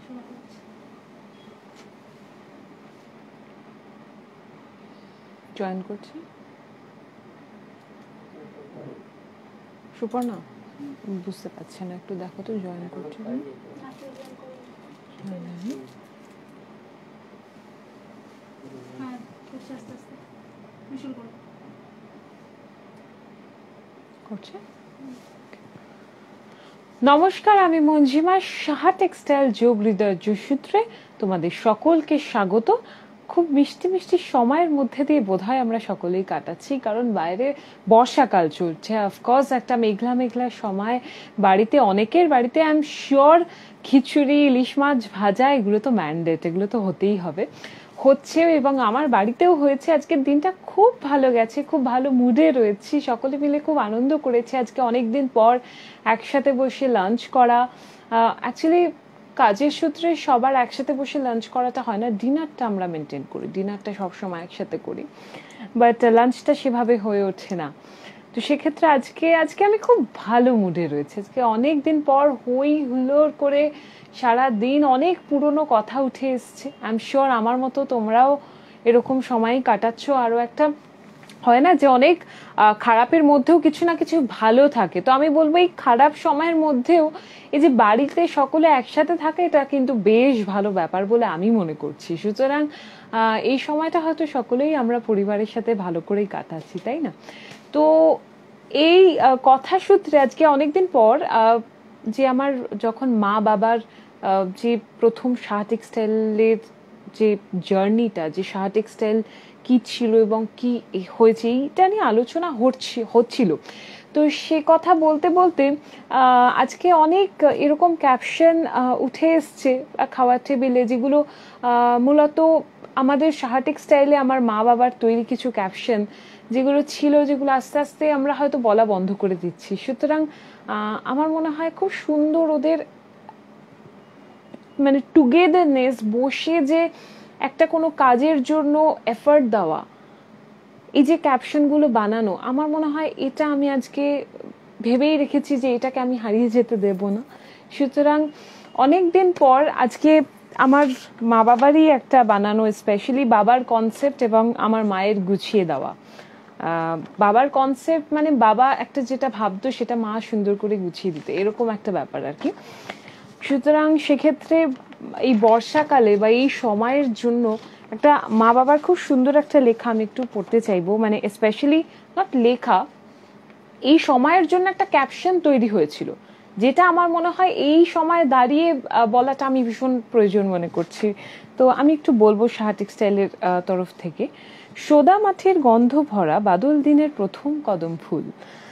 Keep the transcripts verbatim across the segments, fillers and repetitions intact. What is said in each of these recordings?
Join করছি সুপর্ণা বুঝতে পারছি না একটু দেখো তো জয়েন করছি করছে নমস্কার আমি মঞ্জিমা সাহা টেক্সটাইল যোগ হৃদয় সূত্রে তোমাদের সকলকে স্বাগত খুব মিষ্টি মিষ্টি সময়ের মধ্যে দিয়ে বোধহয় আমরা সকলেই কাটাচ্ছি কারণ বাইরে বর্ষাকাল চলছে অফকোর্স একটা মেঘলা মেঘলা সময় বাড়িতে অনেকের বাড়িতে আই এম শিওর খিচুড়ি ইলিশ মাছ ভাজা এগুলো তো ম্যান্ডেট এগুলো তো হতেই হবে হচ্ছে এবং আমার বাড়িতেও হয়েছে আজকের দিনটা খুব ভালো গেছে খুব ভালো মুডে রয়েছি সকলে মিলে খুব আনন্দ করেছে আজকে অনেক দিন পর একসাথে বসে লাঞ্চ করা অ্যাকচুয়ালি কাজের সূত্রে সবার একসাথে বসে লাঞ্চ করাটা হয় না ডিনারটা আমরা মেনটেন করি ডিনারটা সবসময় একসাথে করি বাট লাঞ্চটা সেভাবে হয়ে ওঠে না তো সেক্ষেত্রে আজকে আজকে আমি খুব ভালো মুডে রয়েছে আজকে অনেক দিন পর হই হুল্লোড় করে সারা দিন অনেক পুরনো কথা উঠে এসছে আই এম শিওর আমার মতো তোমরাও এরকম সময়ই কাটাচ্ছ আরও একটা হয় না যে অনেক খারাপের মধ্যেও কিছু না কিছু ভালো থাকে তো আমি বলবো এই খারাপ সময়ের মধ্যেও এই যে বাড়িতে সকলে একসাথে থাকে এটা কিন্তু বেশ ভালো ব্যাপার বলে আমি মনে করছি সুতরাং এই সময়টা হয়তো সকলেই আমরা পরিবারের সাথে ভালো করেই কাটাচ্ছি তাই না তো এই কথা সূত্রে আজকে অনেকদিন পর যে আমার যখন মা বাবার যে প্রথম সাহা টেক্সটাইলের যে জার্নিটা যে সাহা টেক্সটাইল কি ছিল এবং কি হয়েছে এইটা নিয়ে আলোচনা হচ্ছিল তো সে কথা বলতে বলতে আজকে অনেক এরকম ক্যাপশন উঠে এসছে খাওয়ার টেবিলে যেগুলো মূলত আমাদের সাহা টেক্সটাইলে আমার মা বাবার তৈরি কিছু ক্যাপশন যেগুলো ছিল যেগুলো আস্তে আস্তে আমরা হয়তো বলা বন্ধ করে দিচ্ছি সুতরাং আমার মনে হয় খুব সুন্দর ওদের মানে টুগেদারনেস বসে যে একটা কোনো কাজের জন্য এফর্ট দেওয়া এই যে ক্যাপশনগুলো বানানো আমার মনে হয় এটা আমি আজকে ভেবেই রেখেছি যে এটাকে আমি হারিয়ে যেতে দেব না সুতরাং অনেক দিন পর আজকে আমার মা বাবারই একটা বানানো স্পেশালি বাবার কনসেপ্ট এবং আমার মায়ের গুছিয়ে দেওয়া বাবার কনসেপ্ট মানে বাবা একটা যেটা ভাবতো সেটা মা সুন্দর করে গুছিয়ে দিত এরকম একটা ব্যাপার আর কি সুতরাং সেক্ষেত্রে এই বর্ষাকালে বা এই সময়ের জন্য একটা মা বাবার খুব সুন্দর একটা লেখা আমি একটু পড়তে চাইবো মানে স্পেশালি নট লেখা এই সময়ের জন্য একটা ক্যাপশন তৈরি হয়েছিল যেটা আমার মনে হয় এই সময় দাঁড়িয়ে বলাটা আমি ভীষণ প্রয়োজন মনে করছি তো আমি একটু বলবো সাহা টেক্সটাইলের তরফ থেকে সোদা মাটির গন্ধ ভরা বাদল দিনের প্রথম কদম ফুল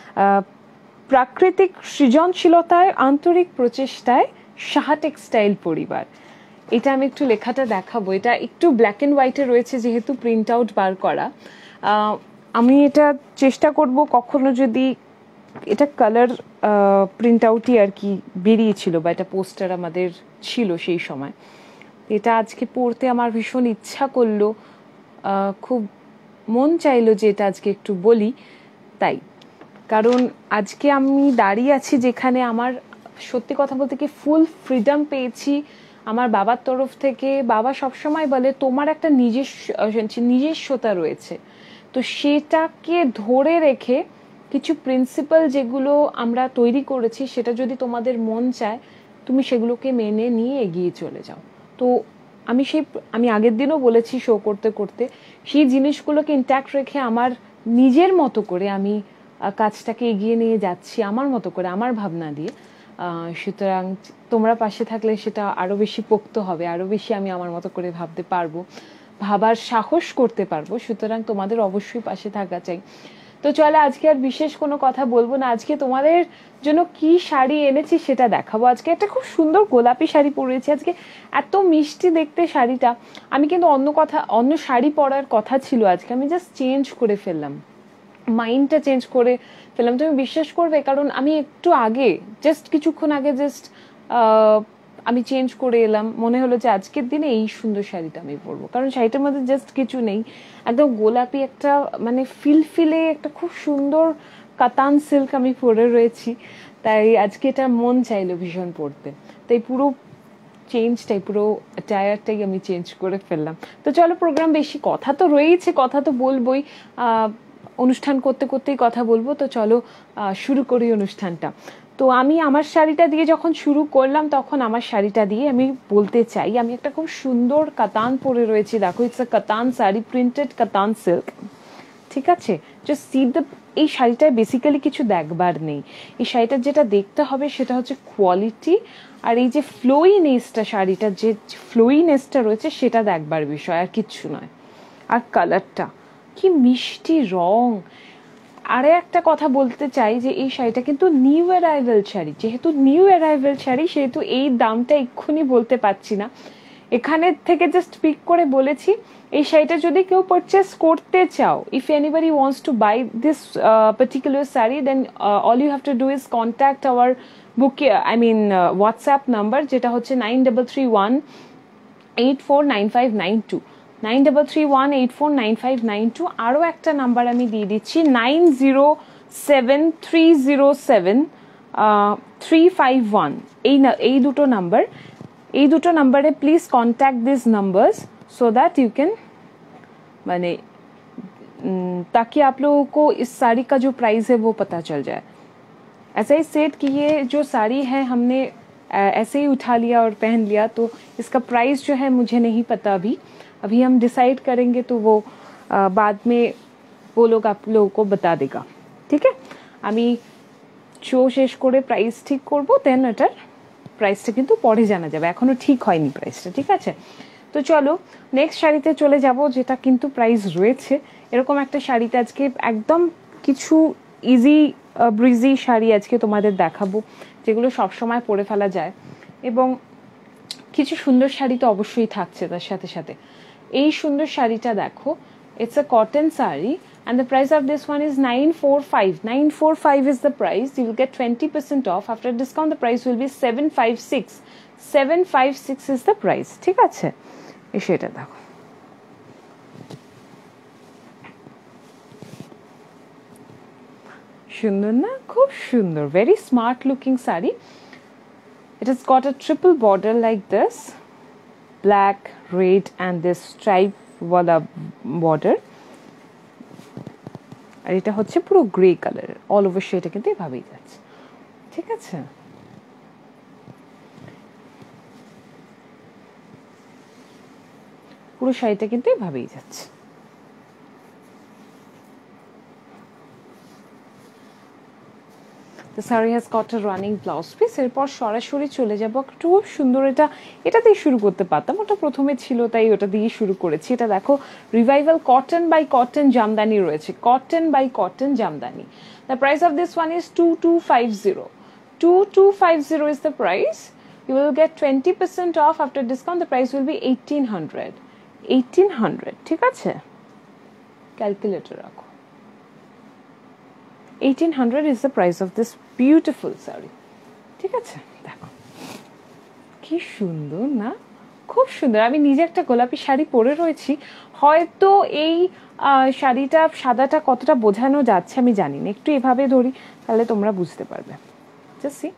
প্রাকৃতিক সৃজনশীলতায় আন্তরিক প্রচেষ্টায় সাহা টেক্সটাইল পরিবার এটা আমি একটু লেখাটা দেখাবো এটা একটু ব্ল্যাক অ্যান্ড হোয়াইটে রয়েছে যেহেতু প্রিন্ট আউট বার করা আমি এটা চেষ্টা করব কখনো যদি এটা কালার প্রিন্ট আউটই আর কি বেরিয়েছিল বা এটা পোস্টার আমাদের ছিল সেই সময় এটা আজকে পড়তে আমার ভীষণ ইচ্ছা করলো খুব মন চাইলো যে এটা আজকে একটু বলি তাই কারণ আজকে আমি দাঁড়িয়ে আছি যেখানে আমার সত্যি কথা বলতে কি ফুল ফ্রিডম পেয়েছি আমার বাবার তরফ থেকে বাবা সবসময় বলে তোমার একটা নিজস্ব নিজস্বতা রয়েছে তো সেটাকে ধরে রেখে কিছু প্রিন্সিপাল যেগুলো আমরা তৈরি করেছি সেটা যদি তোমাদের মন চায় তুমি সেগুলোকে মেনে নিয়ে এগিয়ে চলে যাও তো আমি সেই আমি আগের দিনও বলেছি শো করতে করতে সেই জিনিসগুলোকে ইন্ট্যাক্ট রেখে আমার নিজের মতো করে আমি কাজটাকে এগিয়ে নিয়ে যাচ্ছি আমার মতো করে আমার ভাবনা দিয়ে সুতরাং তোমরা পাশে থাকলে সেটা আরো বেশি পোক্ত হবে আরো বেশি আমি আমার মতো করে ভাবতে পারবো ভাবার সাহস করতে পারবো সুতরাং তোমাদের অবশ্যই পাশে থাকা চাই তো চলো আজকে আর বিশেষ কোনো কথা বলবো না আজকে তোমাদের জন্য কি শাড়ি এনেছি সেটা দেখাবো আজকে একটা খুব সুন্দর গোলাপি শাড়ি পরেছি আজকে এত মিষ্টি দেখতে শাড়িটা আমি কিন্তু অন্য কথা অন্য শাড়ি পরার কথা ছিল আজকে আমি জাস্ট চেঞ্জ করে ফেললাম মাইন্ডটা চেঞ্জ করে ফেললাম তুমি বিশ্বাস করবে কারণ আমি একটু আগে জাস্ট কিছুক্ষণ আগে জাস্ট আমি চেঞ্জ করে এলাম মনে হলো যে আজকের দিনে এই সুন্দর শাড়িটা আমি পরবো কারণ শাড়িটার মধ্যে জাস্ট কিছু নেই একদম গোলাপি একটা মানে ফিলফিলে একটা খুব সুন্দর কাতান সিল্ক আমি পরে রয়েছি তাই আজকে এটা মন চাইলো ভীষণ পরতে তাই পুরো চেঞ্জটাই, পুরো অ্যাটায়ারটাই আমি চেঞ্জ করে ফেললাম। তো চলো, প্রোগ্রাম বেশি কথা তো রয়েছে, কথা তো বলবোই, অনুষ্ঠান করতে করতেই কথা বলবো। তো চলো শুরু করি অনুষ্ঠানটা। তো আমি আমার শাড়িটা দিয়ে যখন শুরু করলাম, তখন আমার শাড়িটা দিয়ে আমি বলতে চাই, আমি একটা খুব সুন্দর কাতান পরে রয়েছি। দেখো, ইটস আ কাতান শাড়ি, প্রিন্টেড কাতান সিল্ক, ঠিক আছে? জাস্ট সি দ্য, এই শাড়িটায় বেসিক্যালি কিছু দেখবার নেই। এই শাড়িটার যেটা দেখতে হবে সেটা হচ্ছে কোয়ালিটি, আর এই যে ফ্লোইনেসটা, শাড়িটার যে ফ্লোইনেসটা রয়েছে সেটা দেখবার বিষয়, আর কিচ্ছু নয়। আর কালারটা কি মিষ্টি রং। আরে একটা কথা বলতে চাই যে এই শাড়িটা কিন্তু নিউ অ্যারাইভেল শাড়ি। যেহেতু নিউ অ্যারাইভেল শাড়ি, সেহেতু এই দামটা এক্ষুনি বলতে পারছি না, এখানে থেকে জাস্ট পিক করে বলেছি। এই শাড়িটা যদি কেউ পারচেস করতে চাও, if anybody wants to buy this particular sari, then all you have to do is contact our book, I mean WhatsApp number, যেটা হচ্ছে nine double three one eight four nine five nine two nine double three one eight four nine five nine two. আরও একটা number আমি দিয়ে দিচ্ছি, nine zero seven three zero seven three five one. এই এই দুটো নাম্বার, এই দুটো নাম্বারে please contact this numbers so that you can, माने ताकि आप लोगों को इस साड़ी का जो प्राइस है वो पता चल जाए। ऐसा ही सेट कि ये जो साड़ी है हमने ऐसे ही उठा लिया और पहन लिया, तो इसका प्राइस जो है मुझे नहीं पता अभी अभी हम डिसाइड करेंगे, तो वो बाद में वो लोग आप लोगों को बता देगा, ठीक है? আমি শো শেষ করে প্রাইস ঠিক করব, দেন এটার প্রাইসটা কিন্তু পরে জানা যাবে, এখনো ঠিক হয়নি প্রাইসটা, ঠিক আছে? তো চলো নেক্সট শাড়িতে চলে যাব, যেটা কিন্তু প্রাইস রয়েছে। এরকম একটা শাড়িতে আজকে একদম কিছু ইজি ব্রিজি শাড়ি আজকে তোমাদের দেখাবো, যেগুলো সবসময় পরে ফেলা যায়, এবং কিছু সুন্দর শাড়ি তো অবশ্যই থাকছে তার সাথে সাথে। এই সুন্দর শাড়িটা দেখো, it's a cotton sari, and the price of this one is nine four five. nine four five is the price. You will get twenty percent off. After discount the price will be seven five six. seven five six is the price, ঠিক আছে? এই সেটা দেখো, সুন্দর না? খুব সুন্দর, very smart looking sari. It has got a triple border like this, black, red and this stripe wala border, আর এটা হচ্ছে পুরো গ্রে কালারের, অল ওভার সেটা কিন্তু এভাবেই যাচ্ছে, ঠিক আছে? পুরো শাড়িটা কিন্তু এভাবেই যাচ্ছে। The saree has got a running blouse piece. এরপর সরাসরি চলে যাব, একটু সুন্দর, এটা এটাতেই শুরু করতে পারতাম, ওটা প্রথমে ছিল তাই ওটা দিয়ে শুরু করেছি। এটা দেখো, revival cotton by cotton jamdani রয়েছে, cotton by cotton jamdani. The price of this one is two two five zero. two two five zero is the price. You will get twenty percent off. After discount the price will be eighteen hundred. eighteen hundred, ঠিক আছে? Calculator রাখো। eighteen hundred is the price of this beautiful saree, ঠিক আছে? দেখো কি সুন্দর না, খুব সুন্দর। আমি নিজে একটা গোলাপি শাড়ি পরে রয়েছি, হয়তো এই শাড়িটা সাদাটা কতটা বোঝানো যাচ্ছে আমি জানি না, একটু এভাবে ধরি তাহলে তোমরা বুঝতে পারবে। জাস্ট সি,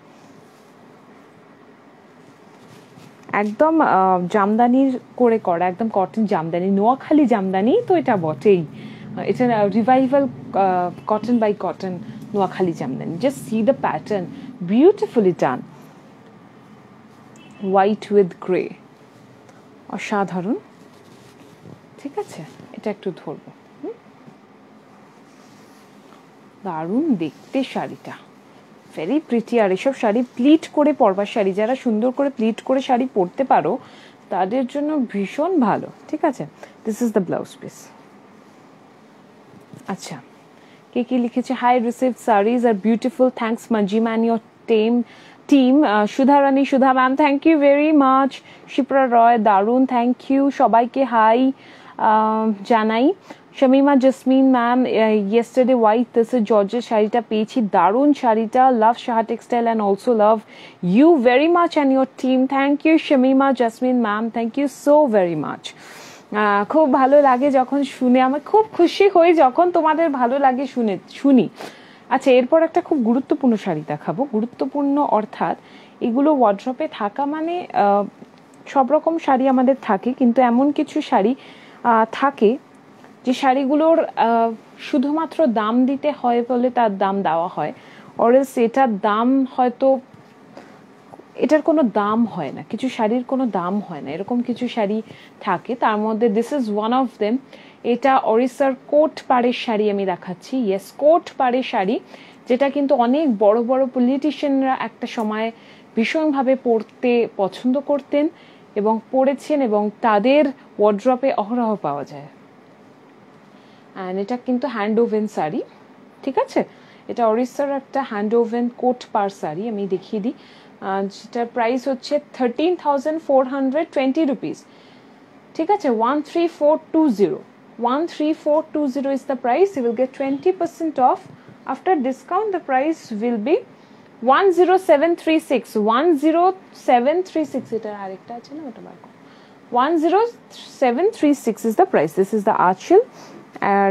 একদম জামদানির করে করা, একদম কটন জামদানি, নোয়াখালী জামদানি তো এটা বটেই। It's a revival uh, cotton by cotton Noakhali Jamdani. Just see the pattern, beautifully done. White with grey. অসাধারণ, ঠিক আছে? এটা একটু ধরবো, দারুণ দেখতে শাড়িটা, ভেরি প্রিটি। আর এসব শাড়ি প্লিট করে পরবার শাড়ি, যারা সুন্দর করে প্লিট করে শাড়ি পরতে পারো তাদের জন্য ভীষণ ভালো, ঠিক আছে? This is the blouse piece. আচ্ছা, কে কি লিখেছে? Hi received saris are beautiful, thanks Manjima and your team team Sudha Rani, Sudha ma'am thank you very much. Shipra Roy, দারুণ, থ্যাংক ইউ সবাইকে হাই জানাই। Shamima Jasmin ma'am, yesterday white this is জর্জের শাড়িটা পেয়েছি, দারুণ শাড়িটা, love Shaha textile and also love you very much and your team. Thank you Shamima Jasmin ma'am, thank you so very much. খুব ভালো লাগে যখন শুনে, আমার খুব খুশি হই যখন তোমাদের ভালো লাগে শুনে শুনি। আচ্ছা, এরপর একটা খুব গুরুত্বপূর্ণ শাড়ি দেখাবো। গুরুত্বপূর্ণ অর্থাৎ এগুলো ওয়ার্ড্রপে থাকা মানে সব রকম শাড়ি আমাদের থাকে, কিন্তু এমন কিছু শাড়ি থাকে যে শাড়িগুলোর শুধুমাত্র দাম দিতে হয় বলে তার দাম দেওয়া হয়, অরেলস এটার দাম হয়তো এটার কোনো দাম হয় না, কিছু শাড়ির কোনো দাম হয় না, এরকম কিছু শাড়ি থাকে। তার মধ্যে this is one of them. এটা ওড়িশার কোট পাড়ের শাড়ি আমি দেখাচ্ছি। ইয়েস, কোট পাড়ের শাড়ি, যেটা কিন্তু অনেক বড় বড় পলিটিশিয়ানরা একটা সময় ভীষণভাবে পরতে পছন্দ করতেন এবং পরেছেন, এবং তাদের ওয়ার্ড্রপে অহরহ পাওয়া যায়। অ্যান্ড এটা কিন্তু হ্যান্ড ওভেন শাড়ি, ঠিক আছে? এটা ওড়িশার একটা হ্যান্ড ওভেন কোট পাড় শাড়ি, আমি দেখিয়ে দিই। যেটার প্রাইস হচ্ছে thirteen thousand four hundred twenty rupees, ঠিক আছে? One three four two zero one three four two zero is the price. You will get twenty percent off. After discount, the price will be one zero seven three six. one zero seven three six. এটার আরেকটা আছে না, ওটা বার করো। one zero seven three six is the price. This is the আঁচল। আর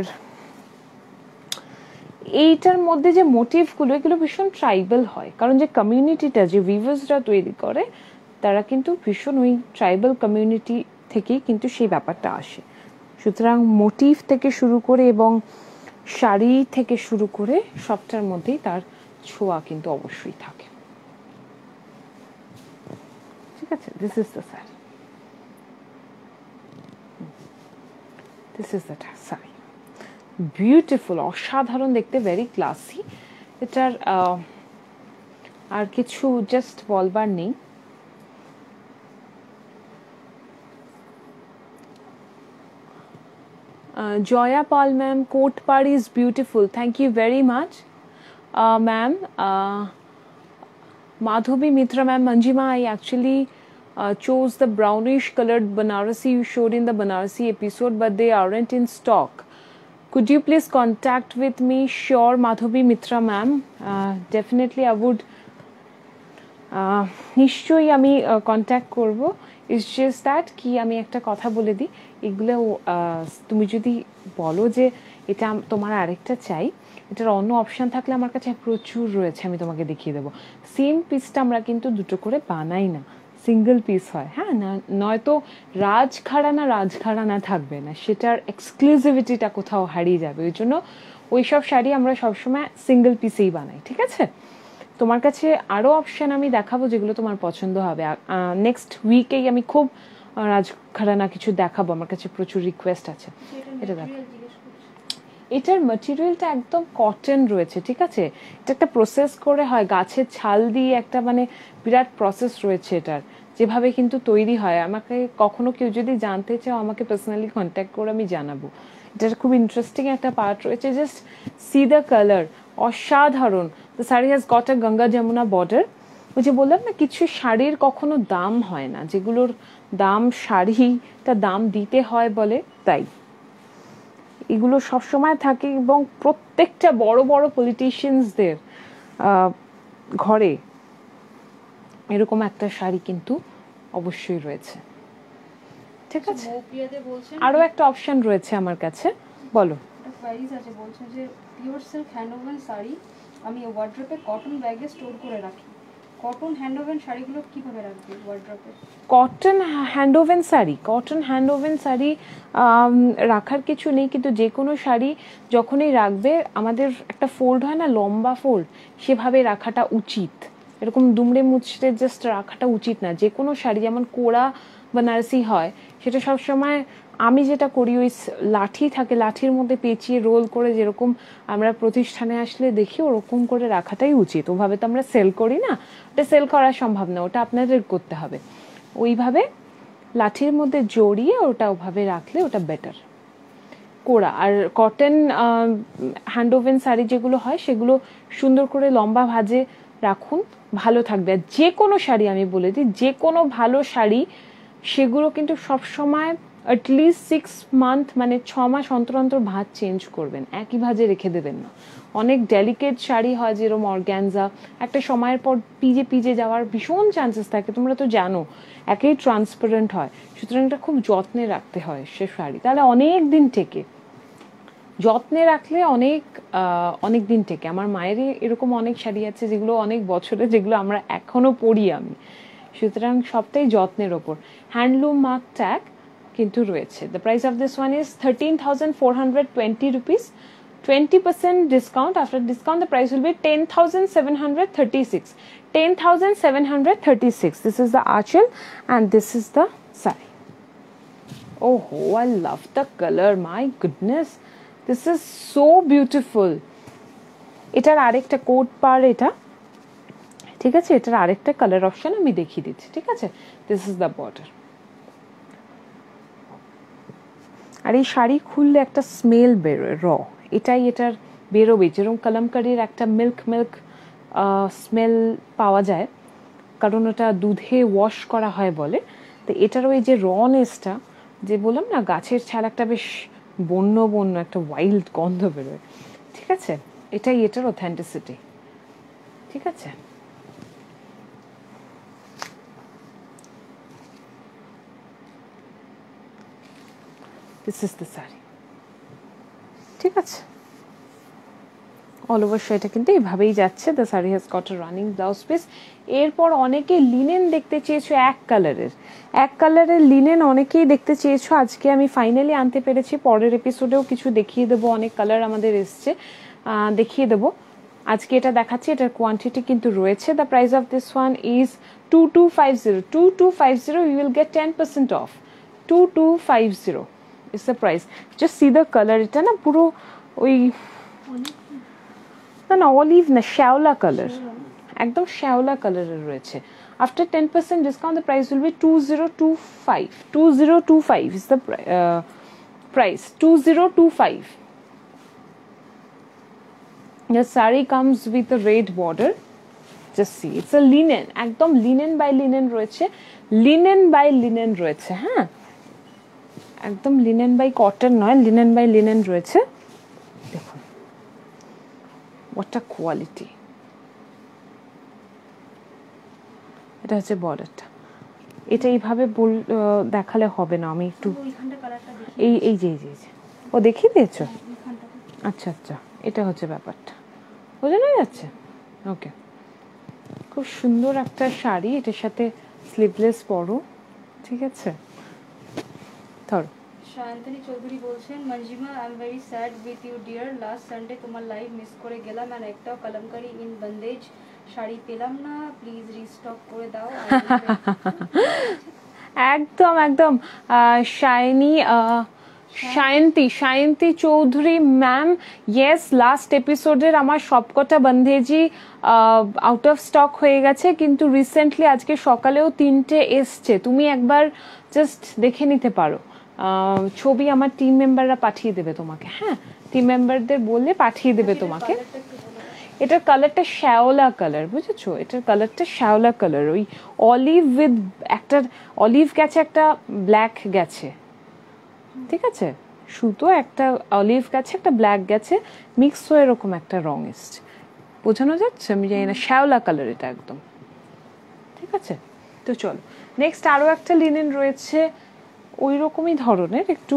এইটার মধ্যে যে মোটিভগুলো, এগুলো ভীষণ ট্রাইবাল হয়, কারণ যে কমিউনিটিটা, যে ভিউয়ার্সরা তৈরি করে, তারা কিন্তু ভীষণ ওই ট্রাইবাল কমিউনিটি থেকেই কিন্তু সেই ব্যাপারটা আসে। সুতরাং মোটিভ থেকে শুরু করে এবং শাড়ি থেকে শুরু করে সবটার মধ্যেই তার ছোঁয়া কিন্তু অবশ্যই থাকে, ঠিক আছে? This is the sari, this is the sari. Beautiful, অসাধারণ দেখতে, ভেরি ক্লাসি। এটার আর কিছু জাস্ট বলবার নেই। Jaya Pal ma'am, Kotpad is beautiful, thank you very much ma'am. Madhavi Mitra ma'am, Manjima, I actually uh, chose the brownish colored Banarasi you showed in the Banarasi episode, but they aren't in stock. Could you please contact with me? Sure, Madhavi Mitra ma'am. Uh, definitely I would. নিশ্চয়ই আমি contact করব। It's just that কি আমি একটা কথা বলে দিই, এগুলো তুমি যদি বলো যে এটা তোমার আরেকটা চাই, এটার অন্য অপশান থাকলে আমার কাছে প্রচুর রয়েছে, আমি তোমাকে দেখিয়ে দেবো। সেম পিসটা আমরা কিন্তু দুটো করে বানাই না, সিঙ্গেল পিস হয়। হ্যাঁ, না নয়তো রাজখাড়ানা রাজখাড়ানা থাকবে না, সেটার এক্সক্লুসিভিটিটা কোথাও হারিয়ে যাবে। ওই জন্য ওই সব শাড়ি আমরা সবসময় সিঙ্গেল পিসেই বানাই, ঠিক আছে? তোমার কাছে আরও অপশান আমি দেখাবো যেগুলো তোমার পছন্দ হবে। নেক্সট উইকেই আমি খুব রাজখাড়ানা কিছু দেখাবো, আমার কাছে প্রচুর রিকোয়েস্ট আছে। এটা দেখো, এটার ম্যাটেরিয়ালটা একদম কটন রয়েছে, ঠিক আছে? এটা একটা প্রসেস করে হয়, গাছের ছাল দিয়ে একটা মানে বিরাট প্রসেস রয়েছে এটার, যেভাবে কিন্তু তৈরি হয়। আমাকে কখনো কেউ যদি জানতে চাও, আমাকে পার্সোনালি কন্ট্যাক্ট করে আমি জানাবো। এটার খুব ইন্টারেস্টিং একটা পার্ট রয়েছে, জাস্ট সি দ্য কালার, অসাধারণ। The sari has got a Ganga Jamuna border. ওই যে বললাম না, কিছু শাড়ির কখনো দাম হয় না, যেগুলোর দাম শাড়িটা দাম দিতে হয় বলে, তাই এগুলো সবসময় থাকে। এবং প্রত্যেকটা বড় বড় পলিটিশিয়ানসদের ঘরে এরকম একটা শাড়ি কিন্তু অবশ্যই রয়েছে, ঠিক আছে? আরও একটা অপশন রয়েছে আমার কাছে, বলো। প্রাইস আছে, বলছে যে পিওর সিল্ক হ্যান্ডওভেন শাড়ি আমি ওয়ার্ড্রপে কটন ব্যাগে স্টোর করে রাখি। কটন হ্যান্ডওভেন শাড়িগুলো কিভাবে রাখবে ওয়ার্ড্রপে? Cotton handwoven sari, cotton handwoven sari রাখার কিছু নেই, কিন্তু যে কোনো শাড়ি যখনই রাখবে, আমাদের একটা ফোল্ড হয় না, লম্বা ফোল্ড, সেভাবে রাখাটা উচিত। এরকম দুমড়ে মুচড়ে জাস্ট রাখাটা উচিত না। যে কোনো শাড়ি যেমন কোড়া বেনারসি হয়, সেটা সবসময় আমি যেটা করি, ওই লাঠি থাকে, লাঠির মধ্যে পেঁচিয়ে রোল করে, যেরকম আমরা প্রতিষ্ঠানে আসলে দেখি, ওরকম করে রাখাটাই উচিত। ওভাবে তো আমরা সেল করি না, ওটা সেল করা সম্ভব না, ওটা আপনাদের করতে হবে। ওইভাবে লাঠির মধ্যে জড়িয়ে ওটা ওভাবে রাখলে ওটা বেটার। কোড়া আর কটন হ্যান্ডওভেন শাড়ি যেগুলো হয়, সেগুলো সুন্দর করে লম্বা ভাঁজে রাখুন, ভালো থাকবে। আর যে কোনো শাড়ি, আমি বলে দিই, যে কোনো ভালো শাড়ি সেগুলো কিন্তু সবসময় অ্যাটলিস্ট সিক্স মান্থ মানে ছ মাস অন্তর অন্তর ভাঁজ চেঞ্জ করবেন, একই ভাঁজে রেখে দেবেন না। অনেক ডেলিকেট শাড়ি হয়, যেরকম অর্গ্যানজা, একটা সময়ের পর পিজে পিজে যাওয়ার ভীষণ চান্সেস থাকে, তোমরা তো জানো, একেই ট্রান্সপারেন্ট হয়। সুতরাং এটা খুব যত্নে রাখতে হয় সে শাড়ি, তাহলে অনেক দিন থেকে যত্নে রাখলে অনেক অনেক দিন থেকে। আমার মায়েরই এরকম অনেক শাড়ি আছে যেগুলো অনেক বছরে, যেগুলো আমরা এখনো পরি আমি, সুতরাং সবটাই যত্নের ওপর। হ্যান্ডলুম মার্ক ট্যাগ কিন্তু রয়েছে। The price of this one is thirteen thousand four hundred twenty rupees. twenty percent discount. After discount, the price will be ten thousand seven hundred thirty-six. ten thousand seven hundred thirty-six. This is the achal and this is the sari. Oh, I love the color. My goodness. This is so beautiful. এটার আরেকটা coat পার এটা, ঠিক আছে, এটার আরেকটা colour option আমি দেখিয়ে দিচ্ছি, ঠিক আছে। This is the border. আর এই শাড়ি খুললে একটা স্মেল বেরোয়, র, এটাই এটার বেরোবে, যেরকম কলমকারির একটা মিল্ক মিল্ক স্মেল পাওয়া যায়, কারণ ওটা দুধে ওয়াশ করা হয় বলে। তো এটারও এই যে রনেসটা, যে বললাম না গাছের ছাল, একটা বেশ বন্য বন্য একটা ওয়াইল্ড গন্ধ বেরোয়, ঠিক আছে, এটাই এটার অথেন্টিসিটি, ঠিক আছে। দিস ইজ দ্য শাড়ি, ঠিক আছে। অল ওভার শাড়িটা কিন্তু এইভাবেই যাচ্ছে। The sari has got a running blouse piece. এরপর অনেকে লিনেন দেখতে চেয়েছো, এক কালারের এক কালারের লিনেন অনেকেই দেখতে চেয়েছো। আজকে আমি ফাইনালি আনতে পেরেছি। পরের এপিসোডেও কিছু দেখিয়ে দেবো, অনেক কালার আমাদের এসছে, দেখিয়ে দেবো। আজকে এটা দেখাচ্ছি, এটার কোয়ান্টিটি কিন্তু রয়েছে। The price of this one is two two five zero two two five zero you will get ten percent off. Two two five zero is the price. Just see the colour, এটা না পুরো ওই না না olive না, শ্যাওলা colour, একদম শ্যাওলা কালারের রয়েছে। After ten percent discount the price will be two zero two five. Two zero two five is the price. Two zero two five. The saree comes with a red border. Just see, it's a linen, একদম linen by linen রয়েছে, linen by linen রয়েছে, হ্যাঁ, একদম linen by cotton নয়, linen by linen রয়েছে। দেখুন what a quality। এটা হচ্ছে বর্ডারটা। এটা এইভাবে বল দেখালে হবে না, আমি একটু এই এই যে এই যে ও দেখিয়ে দিয়েছো, আচ্ছা আচ্ছা, এটা হচ্ছে ব্যাপারটা, বোঝানো যাচ্ছে, ওকে। খুব সুন্দর একটা শাড়ি, এটার সাথে স্লিভলেস পরো, ঠিক আছে। ধরো শান্তনী চৌধুরী বলছেন, Manjima I am very sad with you dear, last Sunday তোমার লাইভ মিস করে গেলাম আর একটাও কলমকারি ইন বন্দেজ শাড়ি পেলাম না, প্লিজ রিস্টক করে দাও। একদম একদম shiny Shayanti Shayanti Chowdhury ma'am, yes, last এপিসোডের আমার সবকটা বন্ধেজি আউট অফ স্টক হয়ে গেছে, কিন্তু রিসেন্টলি আজকে সকালেও তিনটে এসছে, তুমি একবার জাস্ট দেখে নিতে পারো। ছবি আমার টিম মেম্বাররা পাঠিয়ে দেবে তোমাকে, হ্যাঁ, টিম মেম্বারদের বললে পাঠিয়ে দেবে তোমাকে। এটার কালারটা শ্যাওলা কালার, বুঝেছো, এটার কালারটা শ্যাওলা কালার, ওই অলিভ উইথ একটা অলিভ গেছে, একটা ব্ল্যাক গেছে, ঠিক আছে, সুতো একটা অলিভ গেছে, একটা ব্ল্যাক গেছে, মিক্স হয়ে এরকম একটা রং এসছে, বোঝানো যাচ্ছে, আমি জানি না, শ্যাওলা কালার এটা একদম, ঠিক আছে। তো চলো নেক্সট আরও একটা লিনেন রয়েছে ওই রকমই ধরনের, একটু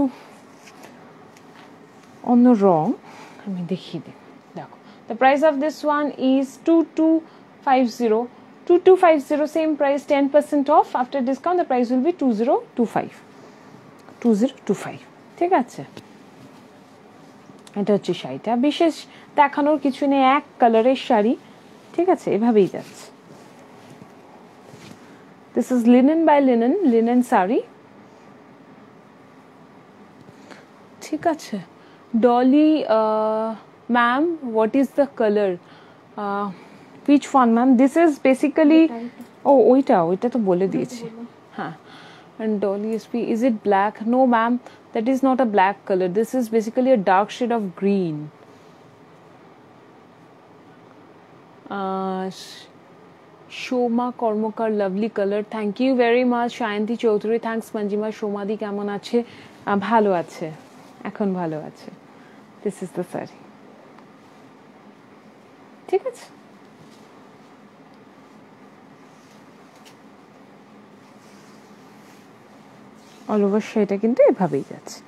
অন্য রং, আমি দেখিয়ে দিই, দেখো। The price of this one is two two five zero two two five zero, same price, ten percent off. After discount the price will be two zero two five two zero two five, ঠিক আছে। এটা হচ্ছে শাড়িটা, বিশেষ দেখানোর কিছু নেই, এক কালারের শাড়ি, ঠিক আছে, এভাবেই যাচ্ছে। This is linen by linen, linen sari, ঠিক আছে। Dolly ma'am, what is the colour, which one ma'am? This is basically, oh ওইটা ওইটা তো বলে দিয়েছি, হ্যাঁ। And Dolly S P, is it black? No ma'am, that is not a black color, this is basically a dark shade of green. uh, Shoma Kormokar, lovely color, thank you very much. Shayanti Chaudhary, thanks Manjima. Shomadi কেমন আছে? ভালো আছে, এখন ভালো আছে। This is the saree, ঠিক আছে। All over সেটা কিন্তু এভাবেই যাচ্ছে।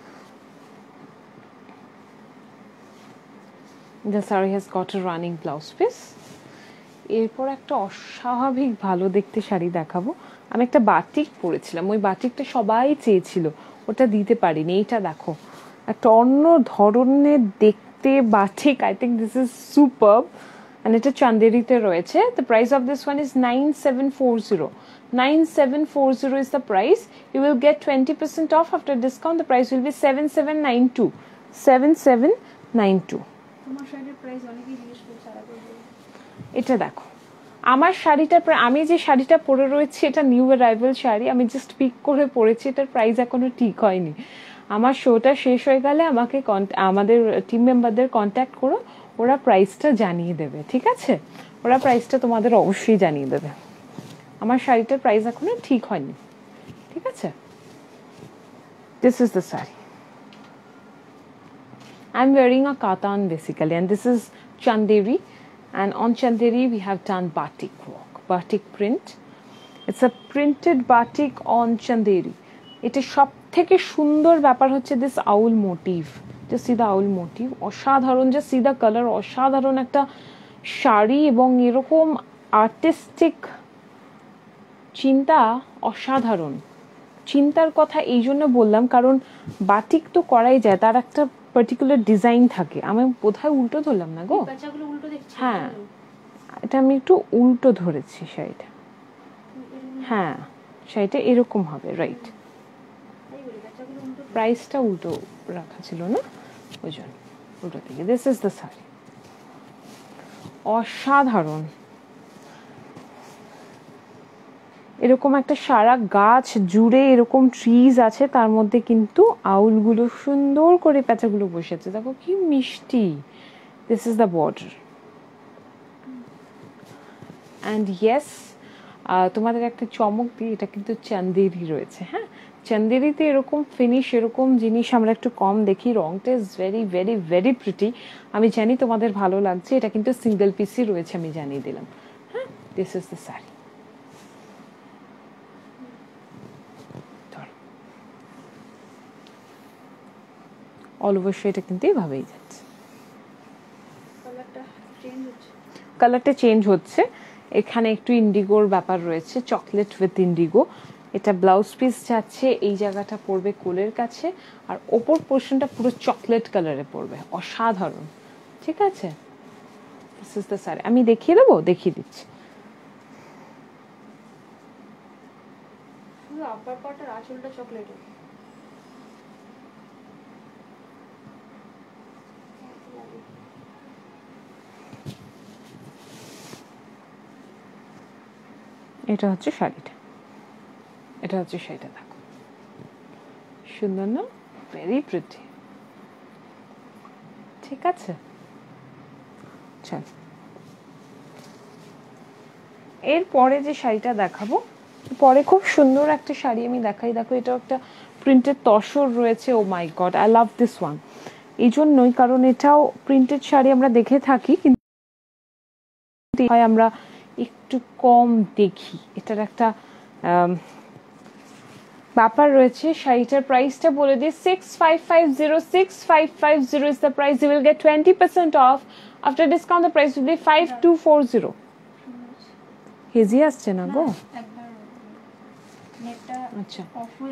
The saree has got a running blouse piece. এরপর একটা অস্বাভাবিক ভালো দেখতে শাড়ি দেখাবো। আমি একটা বাটিক পরেছিলাম, ওই বাটিকটা সবাই চেয়েছিল, ওটা দিতে পারিনি। এইটা দেখো, একটা অন্য ধরনের দেখতে batik. I think this is superb and এটা চান্দেরিতে রয়েছে। The price of this one is nine seven four zero. nine seven four zero is the price. You will get twenty percent off after discount. The price will be seven seven nine two. seven seven nine two. তোমার শাড়ির price অনেকেই জিজ্ঞেস করছে আলাদা করে। এটা দেখো, আমার শাড়িটা প্রায়, আমি যে শাড়িটা পরে রয়েছি এটা নিউ অ্যারাইভাল শাড়ি, আমি জাস্ট পিক করে পরেছি, এটার প্রাইস এখনো ঠিক হয়নি। আমার শোটা শেষ হয়ে গেলে আমাকে আমাদের টিম মেম্বারদের কন্ট্যাক্ট করো, ওরা প্রাইসটা জানিয়ে দেবে, ঠিক আছে? ওরা প্রাইসটা তোমাদের অবশ্যই জানিয়ে দেবে। আমার শাড়িটার প্রাইস এখনো ঠিক হয়নি, ঠিক আছে? This is the sari. I am wearing a katan basically, and this is Chanderi, and on Chanderi we have done batik work, batik print. It's a printed batik on Chanderi. এটা সব থেকে সুন্দর ব্যাপার হচ্ছে this owl motif, just see the owl motif, অসাধারণ, just see the colour, অসাধারণ একটা শাড়ি, এবং এরকম আর্টিস্টিক চিন্তা, অসাধারণ চিন্তার কথা এই জন্য বললাম কারণ বাটিক তো করাই যায়, তার একটা পার্টিকুলার ডিজাইন থাকে। আমি বোধহয় উল্টো ধরলাম না গো? বাচ্চাগুলো উল্টো দেখছে। হ্যাঁ, এটা আমি একটু উল্টো ধরেছি শাড়িটা। হ্যাঁ, শাড়িটা এরকম হবে, রাইট। প্রাইসটা উল্টো রাখা ছিল না, ওই জন্য উল্টো থেকে। দিস ইজ দ্য শাড়ি, অসাধারণ। এরকম একটা সারা গাছ জুড়ে এরকম ট্রিজ আছে, তার মধ্যে কিন্তু আউলগুলো সুন্দর করে প্যাঁচাগুলো বসেছে, দেখো কি মিষ্টি। This is the border, and yes, তোমাদের একটা চমক দিই, এটা কিন্তু চান্দেরি রয়েছে। হ্যাঁ, চান্দেরিতে এরকম ফিনিশ, এরকম জিনিস আমরা একটু কম দেখি। রংটা is very very very pretty. আমি জানি তোমাদের ভালো লাগছে, এটা কিন্তু সিঙ্গেল পিসই রয়েছে, আমি জানিয়ে দিলাম। হ্যাঁ, this is the sari. All over এটা কিন্তু এইভাবেই যাচ্ছে। কালারটা চেঞ্জ হচ্ছে, এখানে একটু ইন্ডিগোর ব্যাপার রয়েছে, চকলেট উইথ ইন্ডিগো। এটা ব্লাউজ পিস যাচ্ছে, এই জায়গাটা পড়বে কোলের কাছে, আর ওপর পোর্শনটা পুরো চকলেট কালারে পড়বে, অসাধারণ, ঠিক আছে? This is the sari. আমি দেখিয়ে দেবো, দেখিয়ে দিচ্ছি। আপার পার্টের আঁচলটা চকলেট, এটা হচ্ছে শাড়িটা, এটা হচ্ছে শাড়িটা, দেখো সুন্দর না? ভেরি প্রিটি, ঠিক আছে? চল, এরপরে যে শাড়িটা দেখাবো, পরে খুব সুন্দর একটা শাড়ি আমি দেখাই। দেখো, এটাও একটা প্রিন্টেড তসর রয়েছে। Oh my God, I love this one. এই জন্যই, কারণ এটাও প্রিন্টেড শাড়ি আমরা দেখে থাকি, কিন্তু হয় আমরা একটু কম দেখি, এটার একটা ব্যাপার রয়েছে। শাড়িটার প্রাইসটা বলে দিই, six five five zero six five five zero is the price. You will get twenty percent off after discount. The price will be five two four zero. Hazy আসছে না গো? আচ্ছা,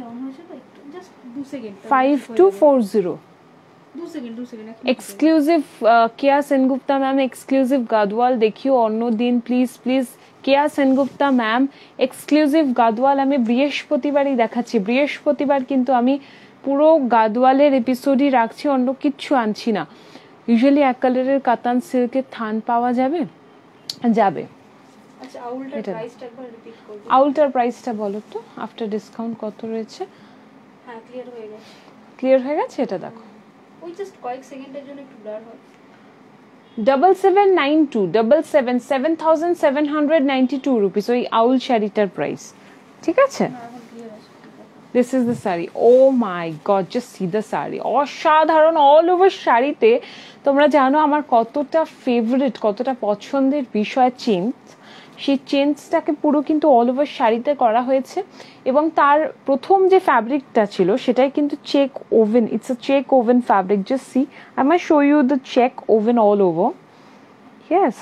five two four zero. Exclusive Keya Sengupta ma'am, exclusive Gadwal দেখিও অন্য দিন please please. Keya Sengupta ma'am, exclusive Gadwal আমি বৃহস্পতিবারই দেখাচ্ছি। বৃহস্পতিবার কিন্তু আমি পুরো গাদওয়ালের এপিসোডই রাখছি, অন্য কিচ্ছু আনছি না। ইউজুয়ালি এক কালারের কাতান সিল্কের থান পাওয়া যাবে যাবে। আচ্ছা, আউলটার প্রাইসটা একবার রিপিট করবে। আউলটার প্রাইসটা বলো তো, আফটার ডিসকাউন্ট কত রয়েছে? হ্যাঁ, ক্লিয়ার হয়ে গেছে। ক্লিয়ার হয়ে গেছে, এটা দেখো। ওই জাস্ট কয়েক সেকেন্ডের জন্য একটু ব্লার হয়। Double seven nine two, double seven, seven thousand seven hundred ninety two rupees ওই আউল শাড়িটার প্রাইস, ঠিক আছে? This is the sari. Oh my God, just see the sari, অসাধারণ। অল ওভার শাড়িতে তোমরা জানো আমার কতটা ফেভারিট, কতটা পছন্দের বিষয় চেঞ্জ। সেই চেঞ্জটাকে পুরো কিন্তু অল ওভার শাড়িতে করা হয়েছে, এবং তার প্রথম যে ফ্যাব্রিকটা ছিল সেটাই কিন্তু check woven. It's a check woven fabric. Just see, I may show you the check woven all over. Yes,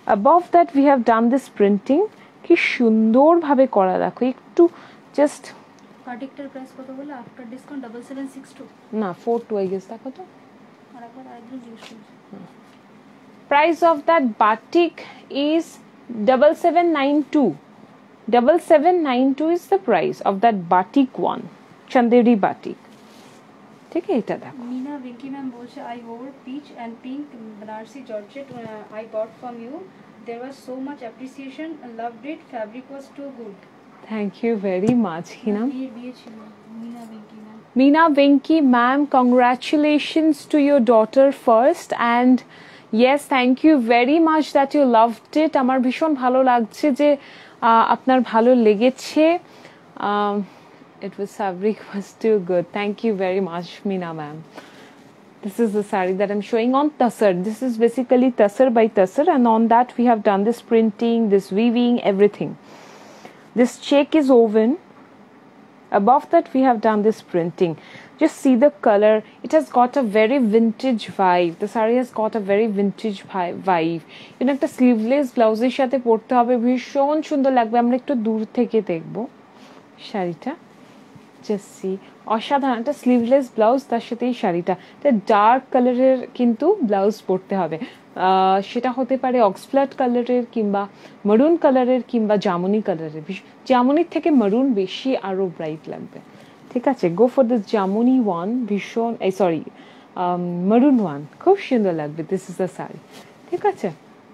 above that we have done this printing, কি সুন্দরভাবে করা, দেখো একটু জাস্ট বাটিকটার প্রাইস কত বলে after discount double seven six two না four two I guess, দেখো তো আর একবার আরেকজন জিজ্ঞেস করছি price of that batik is double seven nine two. Double seven nine two is the price of that batik one, Chanderi batik. ठीक है এটা দেখো। मीना विंकी मैम बोलছে I wore peach and pink Banarsi Georgette uh, I bought from you. There was so much appreciation. Loved it. Fabric was too good. Thank you very much, Hina. বিয়ে বিয়ে ছিল Meena Winky ma'am. Meena Venki ma'am, congratulations to your daughter first, and yes, thank you very much that you loved it. আমার ভীষণ ভালো লাগছে যে আপনার ভালো লেগেছে। um, it was fabric was too good. Thank you very much, Meena ma'am. This is the saree that I'm showing on Tassar. This is basically Tassar by Tassar, and on that we have done this printing, this weaving, everything. This check is woven. Above that we have done this printing. Just see the color. It has got a very vintage vibe. The saree has got a very vintage vibe. You know, একটা sleeveless blouse এর সাথে পরতে হবে, ভীষণ সুন্দর লাগবে। আমরা একটু দূর থেকে দেখব শাড়িটা। Just see, অসাধারণ একটা স্লিভলেস ব্লাউজ, তার সাথে এই শাড়িটা এটা ডার্ক কালারের কিন্তু ব্লাউজ পরতে হবে। সেটা হতে পারে অক্সফ্লাড কালারের কিংবা মারুন কালারের কিংবা জামুনি কালারের। জামুনির থেকে মারুন বেশি আরো ব্রাইট লাগবে, ঠিক আছে? Go for this jamuni one, ভীষণ এই সরি মারুন ওয়ান, খুব সুন্দর লাগবে। দিস ইজ দ্য শাড়ি, ঠিক আছে?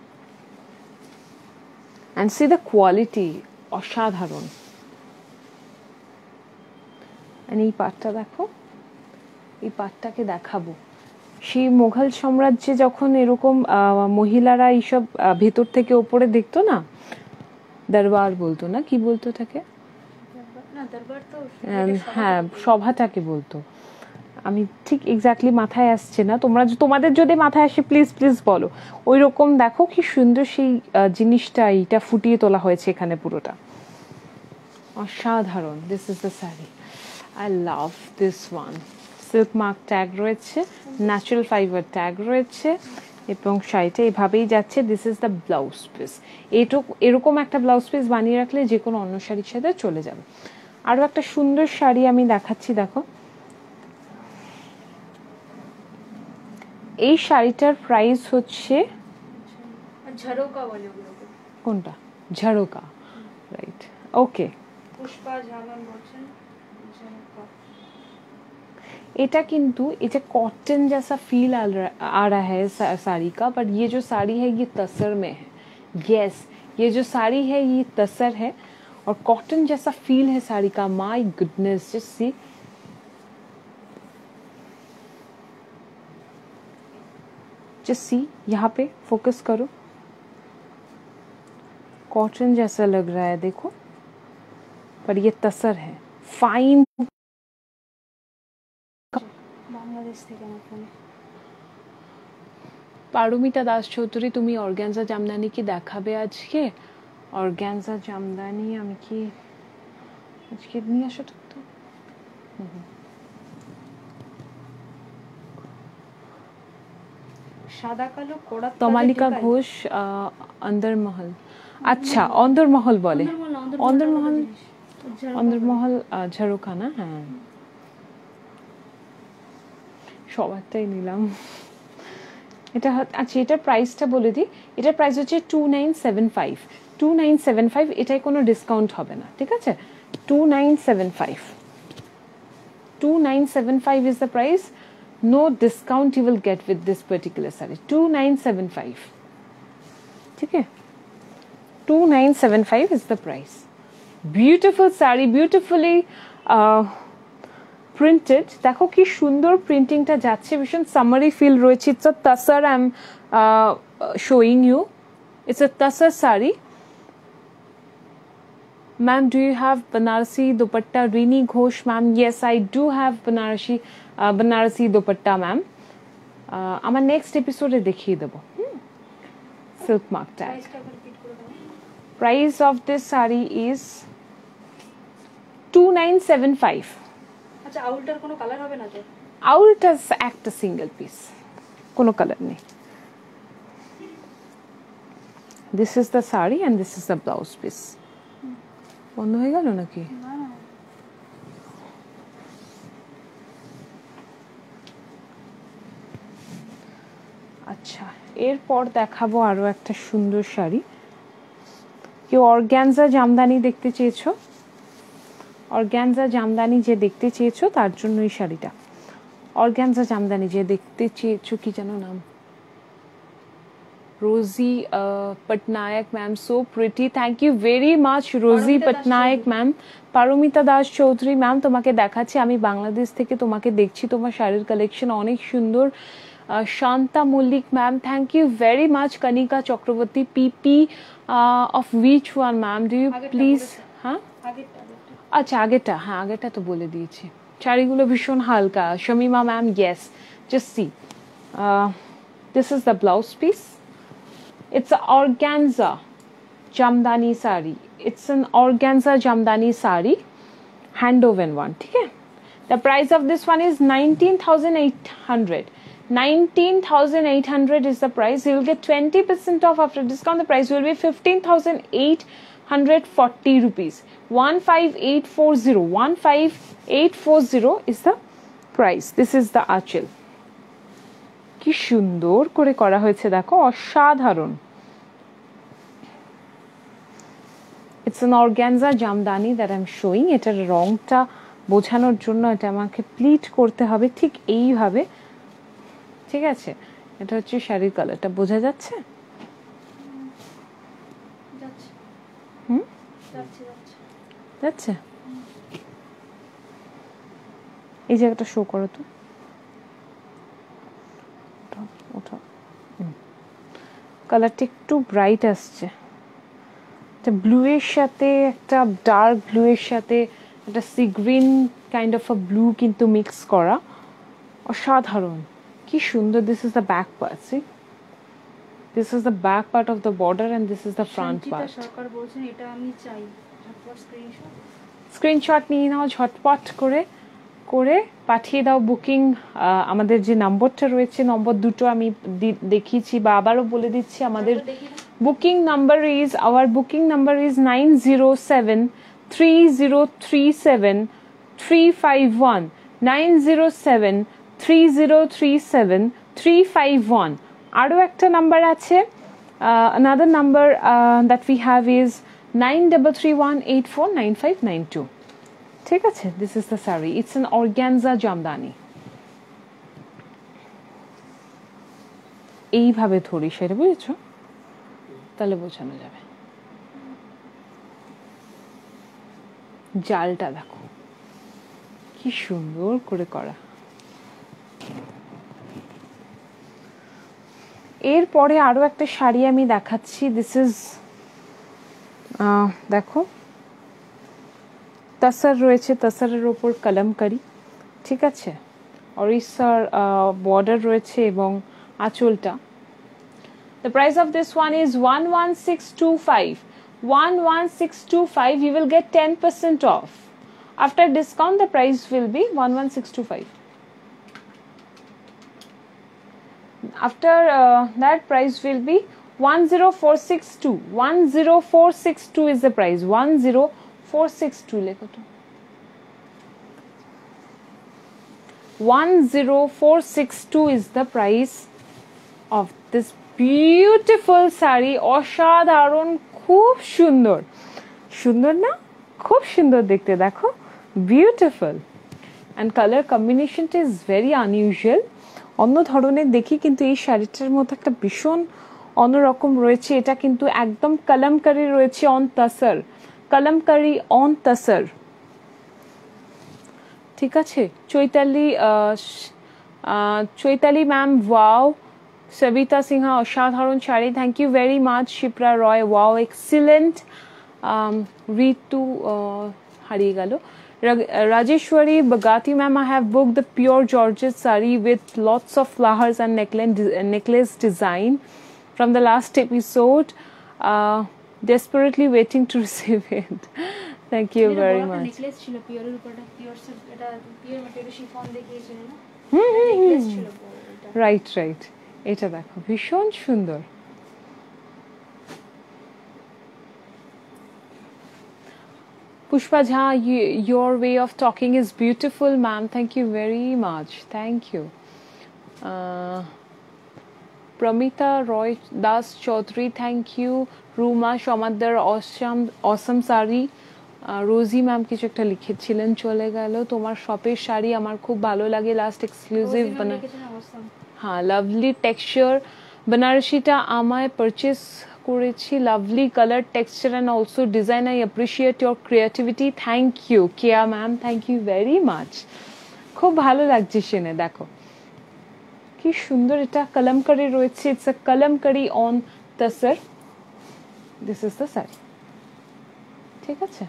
অ্যান্ড সি দ্য কোয়ালিটি, অসাধারণ। এই পাটটা দেখো, এই পাটটাকে দেখাবো। সেই মোঘল সাম্রাজ্যে যখন এরকম মহিলারা এইসব ভেতর থেকে ওপরে দেখতো না, দরবার বলতো না, কি বলতো তাকে? হ্যাঁ, সভাটাকে বলতো। আমি ঠিক এক্স্যাক্টলি মাথায় আসছে না, তোমরা তোমাদের যদি মাথায় আসে প্লিজ প্লিজ বলো। ওই রকম দেখো কি সুন্দর সেই জিনিসটা, এইটা ফুটিয়ে তোলা হয়েছে এখানে পুরোটা, অসাধারণ। This is the sari, I love this one. Silk mark tag রয়েছে, ন্যাচারাল ফাইবার ট্যাগ রয়েছে এবং শাড়িটা এভাবেই যাচ্ছে। This is the blouse piece. এটুকু এরকম একটা ব্লাউজ পিস বানিয়ে রাখলে যে কোনো অন্য শাড়ির সাথে চলে যাবে। আরও একটা সুন্দর শাড়ি আমি দেখাচ্ছি, দেখো। এই শাড়িটার প্রাইস হচ্ছে ঝরোকা বলে, কোনটা? ঝরোকা, রাইট, ওকে। পুষ্পা ঝামান বলছেন এটা কিন্তু এটা कॉटन जैसा फील आ रहा है साड़ी का, बट ये जो साड़ी है ये तसर में है। यस, ये जो साड़ी है ये तसर है और कॉटन जैसा फील है साड़ी का। My goodness, just see, just see, यहाँ पे फोकस करो, कॉटन जैसा लग रहा है देखो, पर ये तसर है, फाइन। পারমিতা দাস চৌধুরী, তুমি অর্গানজা জামদানি কি দেখাবে আজকে? অর্গানজা জামদানি আমি কি আজকে নিয়ে আসো তো। সাদা কালো কোড়া, তমালিকা ঘোষ, অন্দরমহল। আচ্ছা, অন্দরমহল বলে, অন্দরমহল, অন্দরমহল ঝরোকা না? হ্যাঁ, সবারটাই নিলাম। এটা আচ্ছা, এটার প্রাইসটা বলে দিই। এটার প্রাইস হচ্ছে two nine seven five, two nine seven five. এটাই কোনো ডিসকাউন্ট হবে না, ঠিক আছে? Two nine seven five, two nine seven five is the price. No discount you will get with this particular sari. Two nine seven five, ঠিক আছে? Two nine seven five is the price. Beautiful sari, beautifully printed. দেখো কি সুন্দর প্রিন্টিংটা যাচ্ছে, ভীষণ summery feel রয়েছে। It's a tussar, I am showing you, it's a tussar sari. Ma'am, do you have Banarasi dupatta? Rini Ghosh ma'am, yes I do have Banarasi Banarasi dupatta ma'am. আমার নেক্সট এপিসোডে দেখিয়ে দেবো। Silk mark tag. Price of this sari is two nine seven five. আচ্ছা, আউলটার কোনো colour হবে না তো? আউলটা একটা সিঙ্গেল পিস, কোনো কালার নেই। This is the sari and this is the blouse piece. বন্ধ হয়ে গেল নাকি? না না আচ্ছা, এরপর দেখাবো আরো একটা সুন্দর শাড়ি। কেউ অর্গ্যানজা জামদানি দেখতে চেয়েছো? অর্গ্যানজা জামদানি যে দেখতে চেয়েছো তার জন্য এই শাড়িটা। অর্গ্যানজা জামদানি যে দেখতে চেয়েছো, কি যেন নাম, Rosy Patnaik ma'am, so pretty, thank you very much Rosy Patnaik ma'am. Paramita Das Chowdhury ma'am, তোমাকে দেখাচ্ছি, আমি বাংলাদেশ থেকে তোমাকে দেখছি, তোমার শাড়ির কালেকশন অনেক সুন্দর। Shanta Mallick ma'am, thank you very much. Kanika Chakraborty, PP of which one ma'am, do you please? হ্যাঁ আচ্ছা, আগেরটা, হ্যাঁ আগেরটা তো বলে দিয়েছি। শাড়িগুলো ভীষণ হালকা। Shamima ma'am, yes, just see, this is the blouse piece. It's an organza jamdani sari. It's an organza jamdani sari, hand woven one. Okay? The price of this one is nineteen thousand eight hundred. nineteen thousand eight hundred is the price. You will get twenty percent off after discount. The price will be fifteen thousand eight hundred forty rupees. one five eight four zero. one five eight four zero is the price. This is the achal. কি সুন্দর করে করা হয়েছে দেখো, অসাধারণ। It's an organza Jamdani that I am showing. এটার রংটা বোঝানোর জন্য এটা আমাকে প্লিট করতে হবে ঠিক এইভাবে, ঠিক আছে? এটা হচ্ছে শাড়ির কালারটা, বোঝা যাচ্ছে? হুম, যাচ্ছে। এই জায়গাটা শো করো তো, ওটা কালারটা একটু ব্রাইট আসছে, একটা ব্লু এর সাথে, একটা ডার্ক ব্লু এর সাথে একটা sea green kind of a blue কিন্তু মিক্স করা, অসাধারণ, কি সুন্দর। This is the back part, see this is the back part of the border and this is the front part. Sarkar বলছেন এটা আমি চাই, ঝটপট স্ক্রিনশট স্ক্রিনশট নিয়ে নাও, ঝটপট করে করে পাঠিয়ে দাও। বুকিং আমাদের যে নম্বরটা রয়েছে, নম্বর দুটো আমি দেখিয়েছি বা আবারও বলে দিচ্ছি। আমাদের booking number is, our booking number is nine zero seven three zero three seven three five one, nine zero seven three zero three seven three five one. আরও একটা নাম্বার আছে, another number uh, that we have is nine three three one eight four nine five nine two. ঠিক আছে? This is the saree. It's an organza Jamdani. এইভাবে ধরি সেটা, বুঝেছো? তাহলে বোঝানো যাবে। জালটা দেখো কি সুন্দর করে করা। এরপরে আরো একটা শাড়ি আমি দেখাচ্ছি। দিস ইজ, দেখো তাসার রয়েছে, তাসারের ওপর কলমকারি, ঠিক আছে? ওড়িশার বর্ডার রয়েছে এবং আঁচলটা। The price of this one is one one six two five. one one six two five. You will get ten percent off. After discount, the price will be one one six two five. After uh, that, price will be one zero four six two. one zero four six two is the price. one zero four six two. lekho to. one zero four six two is the price of this beautiful saree. অসাধারণ, খুব সুন্দর, সুন্দর না? খুব সুন্দর দেখতে, দেখো, beautiful. And colour কম্বিনেশনটা ইজ ভেরি আনইউজুয়াল, অন্য ধরনের দেখি, কিন্তু এই শাড়িটার মধ্যে একটা ভীষণ অন্যরকম রয়েছে। এটা কিন্তু একদম কলমকারি রয়েছে, অন তাসার, কলমকারি অন তাসার, ঠিক আছে? Chaitali, Chaitali ma'am, wow. সবিতা সিনহা, অসাধারণ sari, thank you very much. Shipra Roy, wow, excellent. Ritu হারিয়ে গেল। Rajeshwari Bagati ma'am, I have booked the pure Georgette saree with lots of flowers and necklace design from the last episode. Uh, desperately waiting to receive it. Thank you very much. Necklace ছিল পিওরের উপর, এটা pure, এটা pure material chiffon দেখিয়েছিল না? হুম necklace ছিল right right. এটা দেখো ভীষণ সুন্দর, Pushpa Jha, you, your way of talking is beautiful, ma'am. Thank you very much. Thank you. Uh, Pramita Roy Das Chaudhary, thank you. Ruma Shomadar, awesome, awesome sari. Rosy ma'am কিছু একটা লিখেছিলেন, চলে গেল। তোমার শপের শাড়ি আমার খুব ভালো লাগে, লাস্ট এক্সক্লুসিভ বানা, হ্যাঁ লাভলি টেক্সচার। বেনারসিটা আমায় পারচেস করেছি, lovely colour texture and also design. I appreciate your creativity, thank you Keya ma'am, thank you very much. খুব ভালো লাগছে শুনে, দেখো কি সুন্দর এটা কলমকারি রয়েছে। It's a Kalamkari on tussar, this is the sari, ঠিক আছে।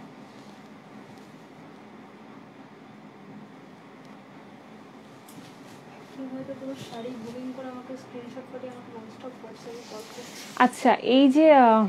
আচ্ছা, এই যে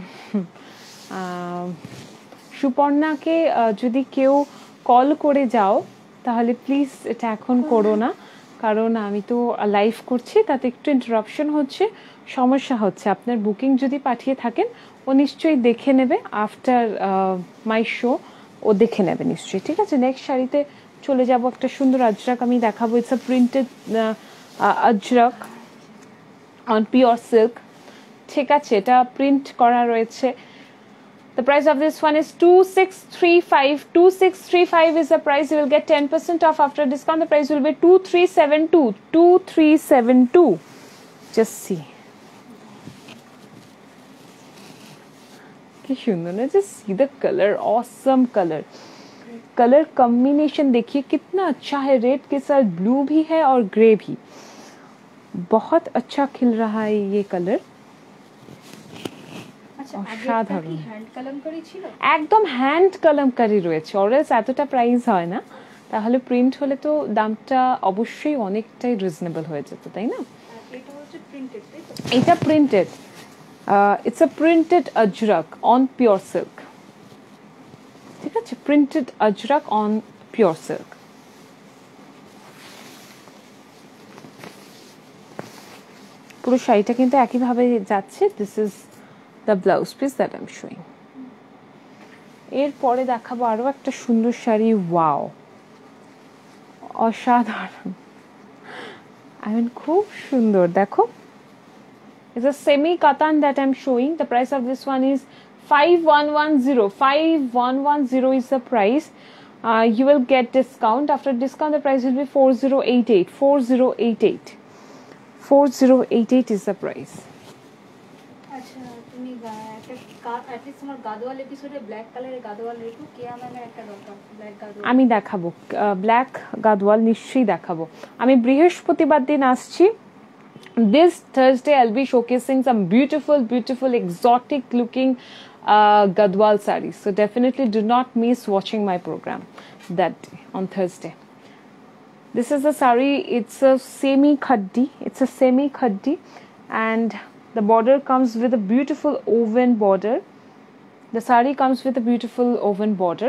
সুপর্ণাকে যদি কেউ কল করে যাও তাহলে প্লিজ এটা এখন করো না, কারণ আমি তো লাইভ করছি, তাতে একটু ইন্টারাপশন হচ্ছে, সমস্যা হচ্ছে। আপনার বুকিং যদি পাঠিয়ে থাকেন ও নিশ্চয়ই দেখে নেবে, আফটার মাই শো ও দেখে নেবে নিশ্চয়ই, ঠিক আছে। নেক্সট শাড়িতে চলে যাব, একটা সুন্দর আজরাক আমি দেখাবো। It's a printed Ajrak on pure silk, ঠিক আছে, এটা প্রিন্ট করা রয়েছে। The price of this one is two six three five. two six three five is the price. You will get ten percent off after discount. The price will be two three seven two. two three seven two. Just see. कि सुंदर ना, just see the color, awesome color. Colour combination देखिए कितना अच्छा है, red के साथ blue भी है और ग्रे भी, बहुत अच्छा खिल रहा है ये कलर। অসাধারণ, একদম হ্যান্ড কলমকারি রয়েছে, অরেলস এতটা প্রাইস হয় না, তাহলে প্রিন্ট হলে তো দামটা অবশ্যই অনেকটাই রিজনেবল হয়ে যেত, তাই না। এটা printed, it's a printed Ajrak on pure silk, ঠিক আছে, printed Ajrak on pure silk. পুরো শাড়িটা কিন্তু একইভাবে যাচ্ছে। This is the blouse piece that I'm showing. এরপরে দেখাবো আরো একটা সুন্দর শাড়ি, ওয়াও অসাধারণ, আই মিন খুব সুন্দর, দেখো। It's a semi katan that I'm showing. The price of this one is five one one zero. five one one zero is the price. Uh, you will get discount. After discount, the price will be four zero eight eight. four zero eight eight. four zero eight eight is the price. আমি দেখাবো black Gadwal, নিশ্চয়ই দেখাবো। আমি বৃহস্পতিবার দিন আসছি, this Thursday I'll be showcasing some beautiful beautiful exotic looking uh, Gadwal sarees, so definitely do not miss watching my program that day on Thursday. This is the saree, it's a semi khaddi, it's a semi khaddi and the border comes with a beautiful woven border. The saree comes with a beautiful woven border.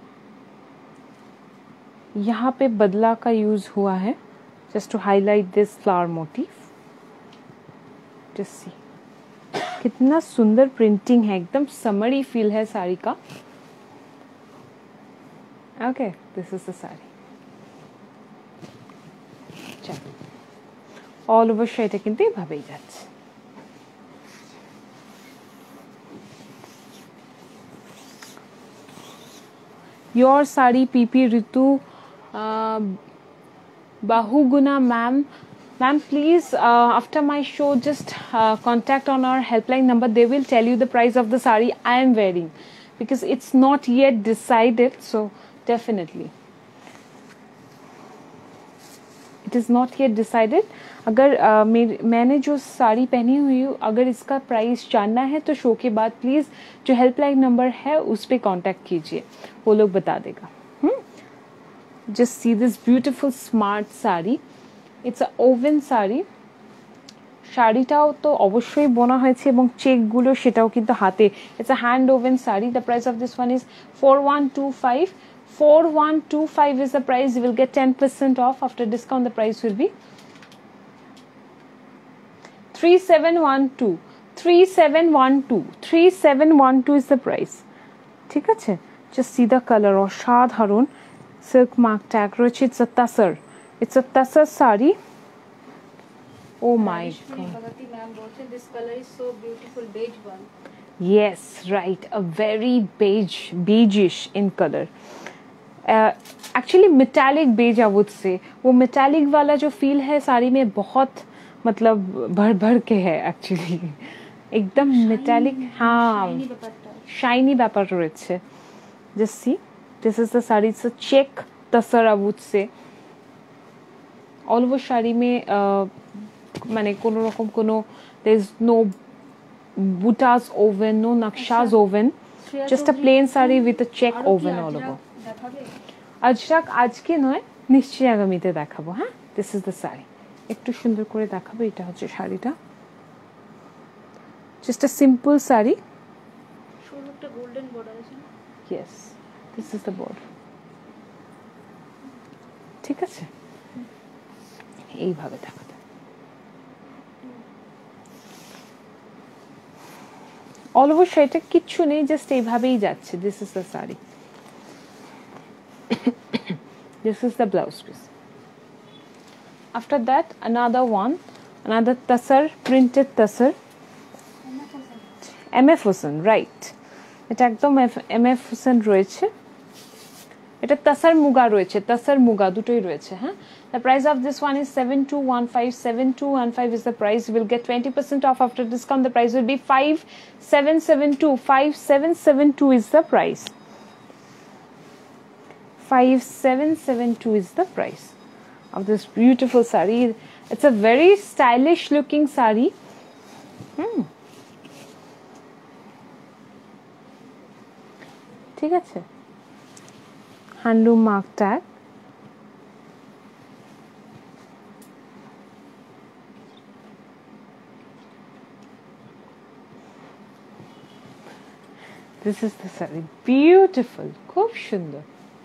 यहाँ पे बदला का use हुआ है, just to highlight this flower motif. Just see, कितना सुंदर printing है, एकदम समरी फील है साड़ी का। Okay, this is the saree. चलो, all over শাড়িটা কিন্তু এভাবেই যাচ্ছে। Your sari P P Ritu uh, Bahuguna ma'am, ma'am please uh, after my show just uh, contact on our helpline number. They will tell you the price of the sari I am wearing, because it's not yet decided, so definitely it is not yet decided. अगर uh, मैंने जो साड़ी पहनी हुई हूँ, अगर इसका price जानना है तो शो के बाद प्लीज़ जो हेल्पलाइन नंबर है उस पर कॉन्टैक्ट कीजिए, वो लोग बता देगा। Just see this beautiful smart sari, it's a woven sari. শাড়িটাও তো অবশ্যই বোনা হয়েছে এবং চেকগুলো সেটাও কিন্তু হাতে, it's a hand woven sari. The price of this one is four one two five. four one two five is the price. You will get ten percent off. After discount the price will be three seven one two. three seven one two. three seven one two is the price. ঠিক আছে, just see the colour, অসাধারণ silk mark tag রয়েছে। It's a tussar, it's a tussar sari. Oh my god, Bhagati ma'am বলছেন this color is so beautiful, beige one. yes, right, a very beige, beigeish in color. uh, actually metallic beige I would say. वो metallic वाला जो feel है साड़ी में बहुत मतलब भर भर के है एक्चुअली, एकदम metallic, हाँ Shiny ব্যাপারটা। শাইনি ব্যাপার রয়েছে। Just see, this is the sari, it's a check tussar I would say. All over sari মে মানে কোনো রকম কোনো there is no butas woven, no naksha's woven, just a plain saree with a check woven all over. দেখাবে? আজরাক আজকে নয়, নিশ্চয়ই আগামীতে দেখাবো। হ্যাঁ, দিস ইজ দ্য শাড়ি, একটু সুন্দর করে দেখাবো। এটা হচ্ছে শাড়িটা, জাস্ট আ সিম্পল শাড়ি। সরু একটা গোল্ডেন বর্ডার আছে। Yes, this is the border. ঠিক আছে, এইভাবে দেখাতে অল ওভার শাড়িটা কিচ্ছু নেই, জাস্ট এইভাবেই যাচ্ছে। This is the sari, this is the blouse piece. After that another one, another tasar, printed tasar, M F Hossain, right, এটা একদম M F Hossain রয়েছে। এটা তাসার মুগা রয়েছে, তাসার মুগা দুটোই রয়েছে। হ্যাঁ, the price of this one is seven two one five, seven two one five is the price. You will get twenty percent off after discount. The price will be five seven seven two, five seven seven two is the price, five seven seven two is the price of this beautiful saree. It's a very stylish looking saree. hmm. ঠিক আছে, handloom mark tag. This is the saree, beautiful, খুব সুন্দর।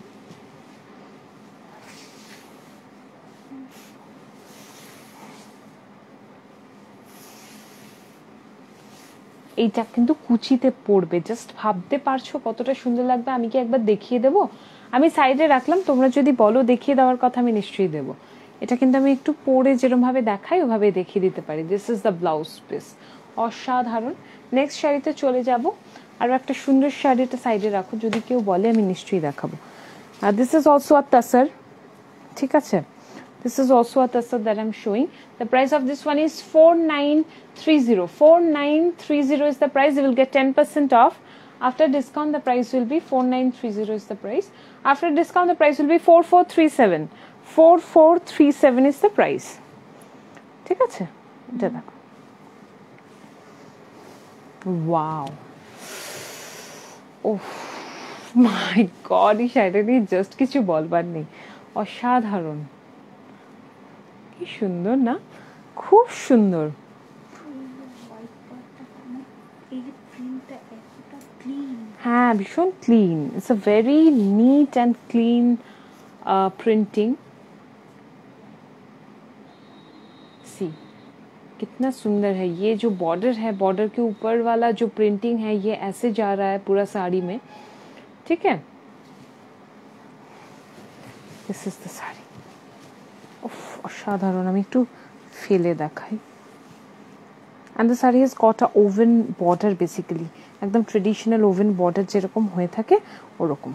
এইটা কিন্তু কুচিতে পড়বে, just ভাবতে পারছো কতটা সুন্দর লাগবে। আমি কি একবার দেখিয়ে দেবো? আমি সাইডে রাখলাম, তোমরা যদি বলো দেখিয়ে দেওয়ার কথা আমি নিশ্চয়ই দেবো। এটা কিন্তু আমি একটু পরে যেরকম ভাবে দেখাই ওভাবে দেখিয়ে দিতে পারি। This is the blouse piece, অসাধারণ। নেক্সট শাড়িতে চলে যাব। আর একটা সুন্দর শাড়িটা সাইডে রাখো, যদি কেউ বলে আমি নিশ্চয়ই দেখাবো। আর this is also a tussar, ঠিক আছে। This is also a tassar that I'm showing. The price of this one is four nine three zero. four nine three zero is the price. You will get ten percent off. After discount, the price will be four nine three zero is the price. After discount, the price will be four four three seven. four four three seven is the price. ঠিক আছে, এটা দেখো। Wow. Oh my God, এই শাড়িটা নিয়ে just কিছু বলবার নেই, অসাধারণ। কি সুন্দর না, খুব সুন্দর। হ্যাঁ, ভীষণ clean. It's a very neat and clean printing. See कितना सुंदर है। ये जो बॉर्डर है, बॉर्डर के ऊपर वाला जो प्रिंटिंग है ये ऐसे जा रहा है पूरा साड़ी में, ठीक है। दिस इज द साड़ी, অসাধারণ। আমি একটু ফেলে দেখাই। and the saree has got a oven border, basically একদম ট্রেডিশনাল ওভেন বর্ডার যেরকম হয়ে থাকে ওরকম।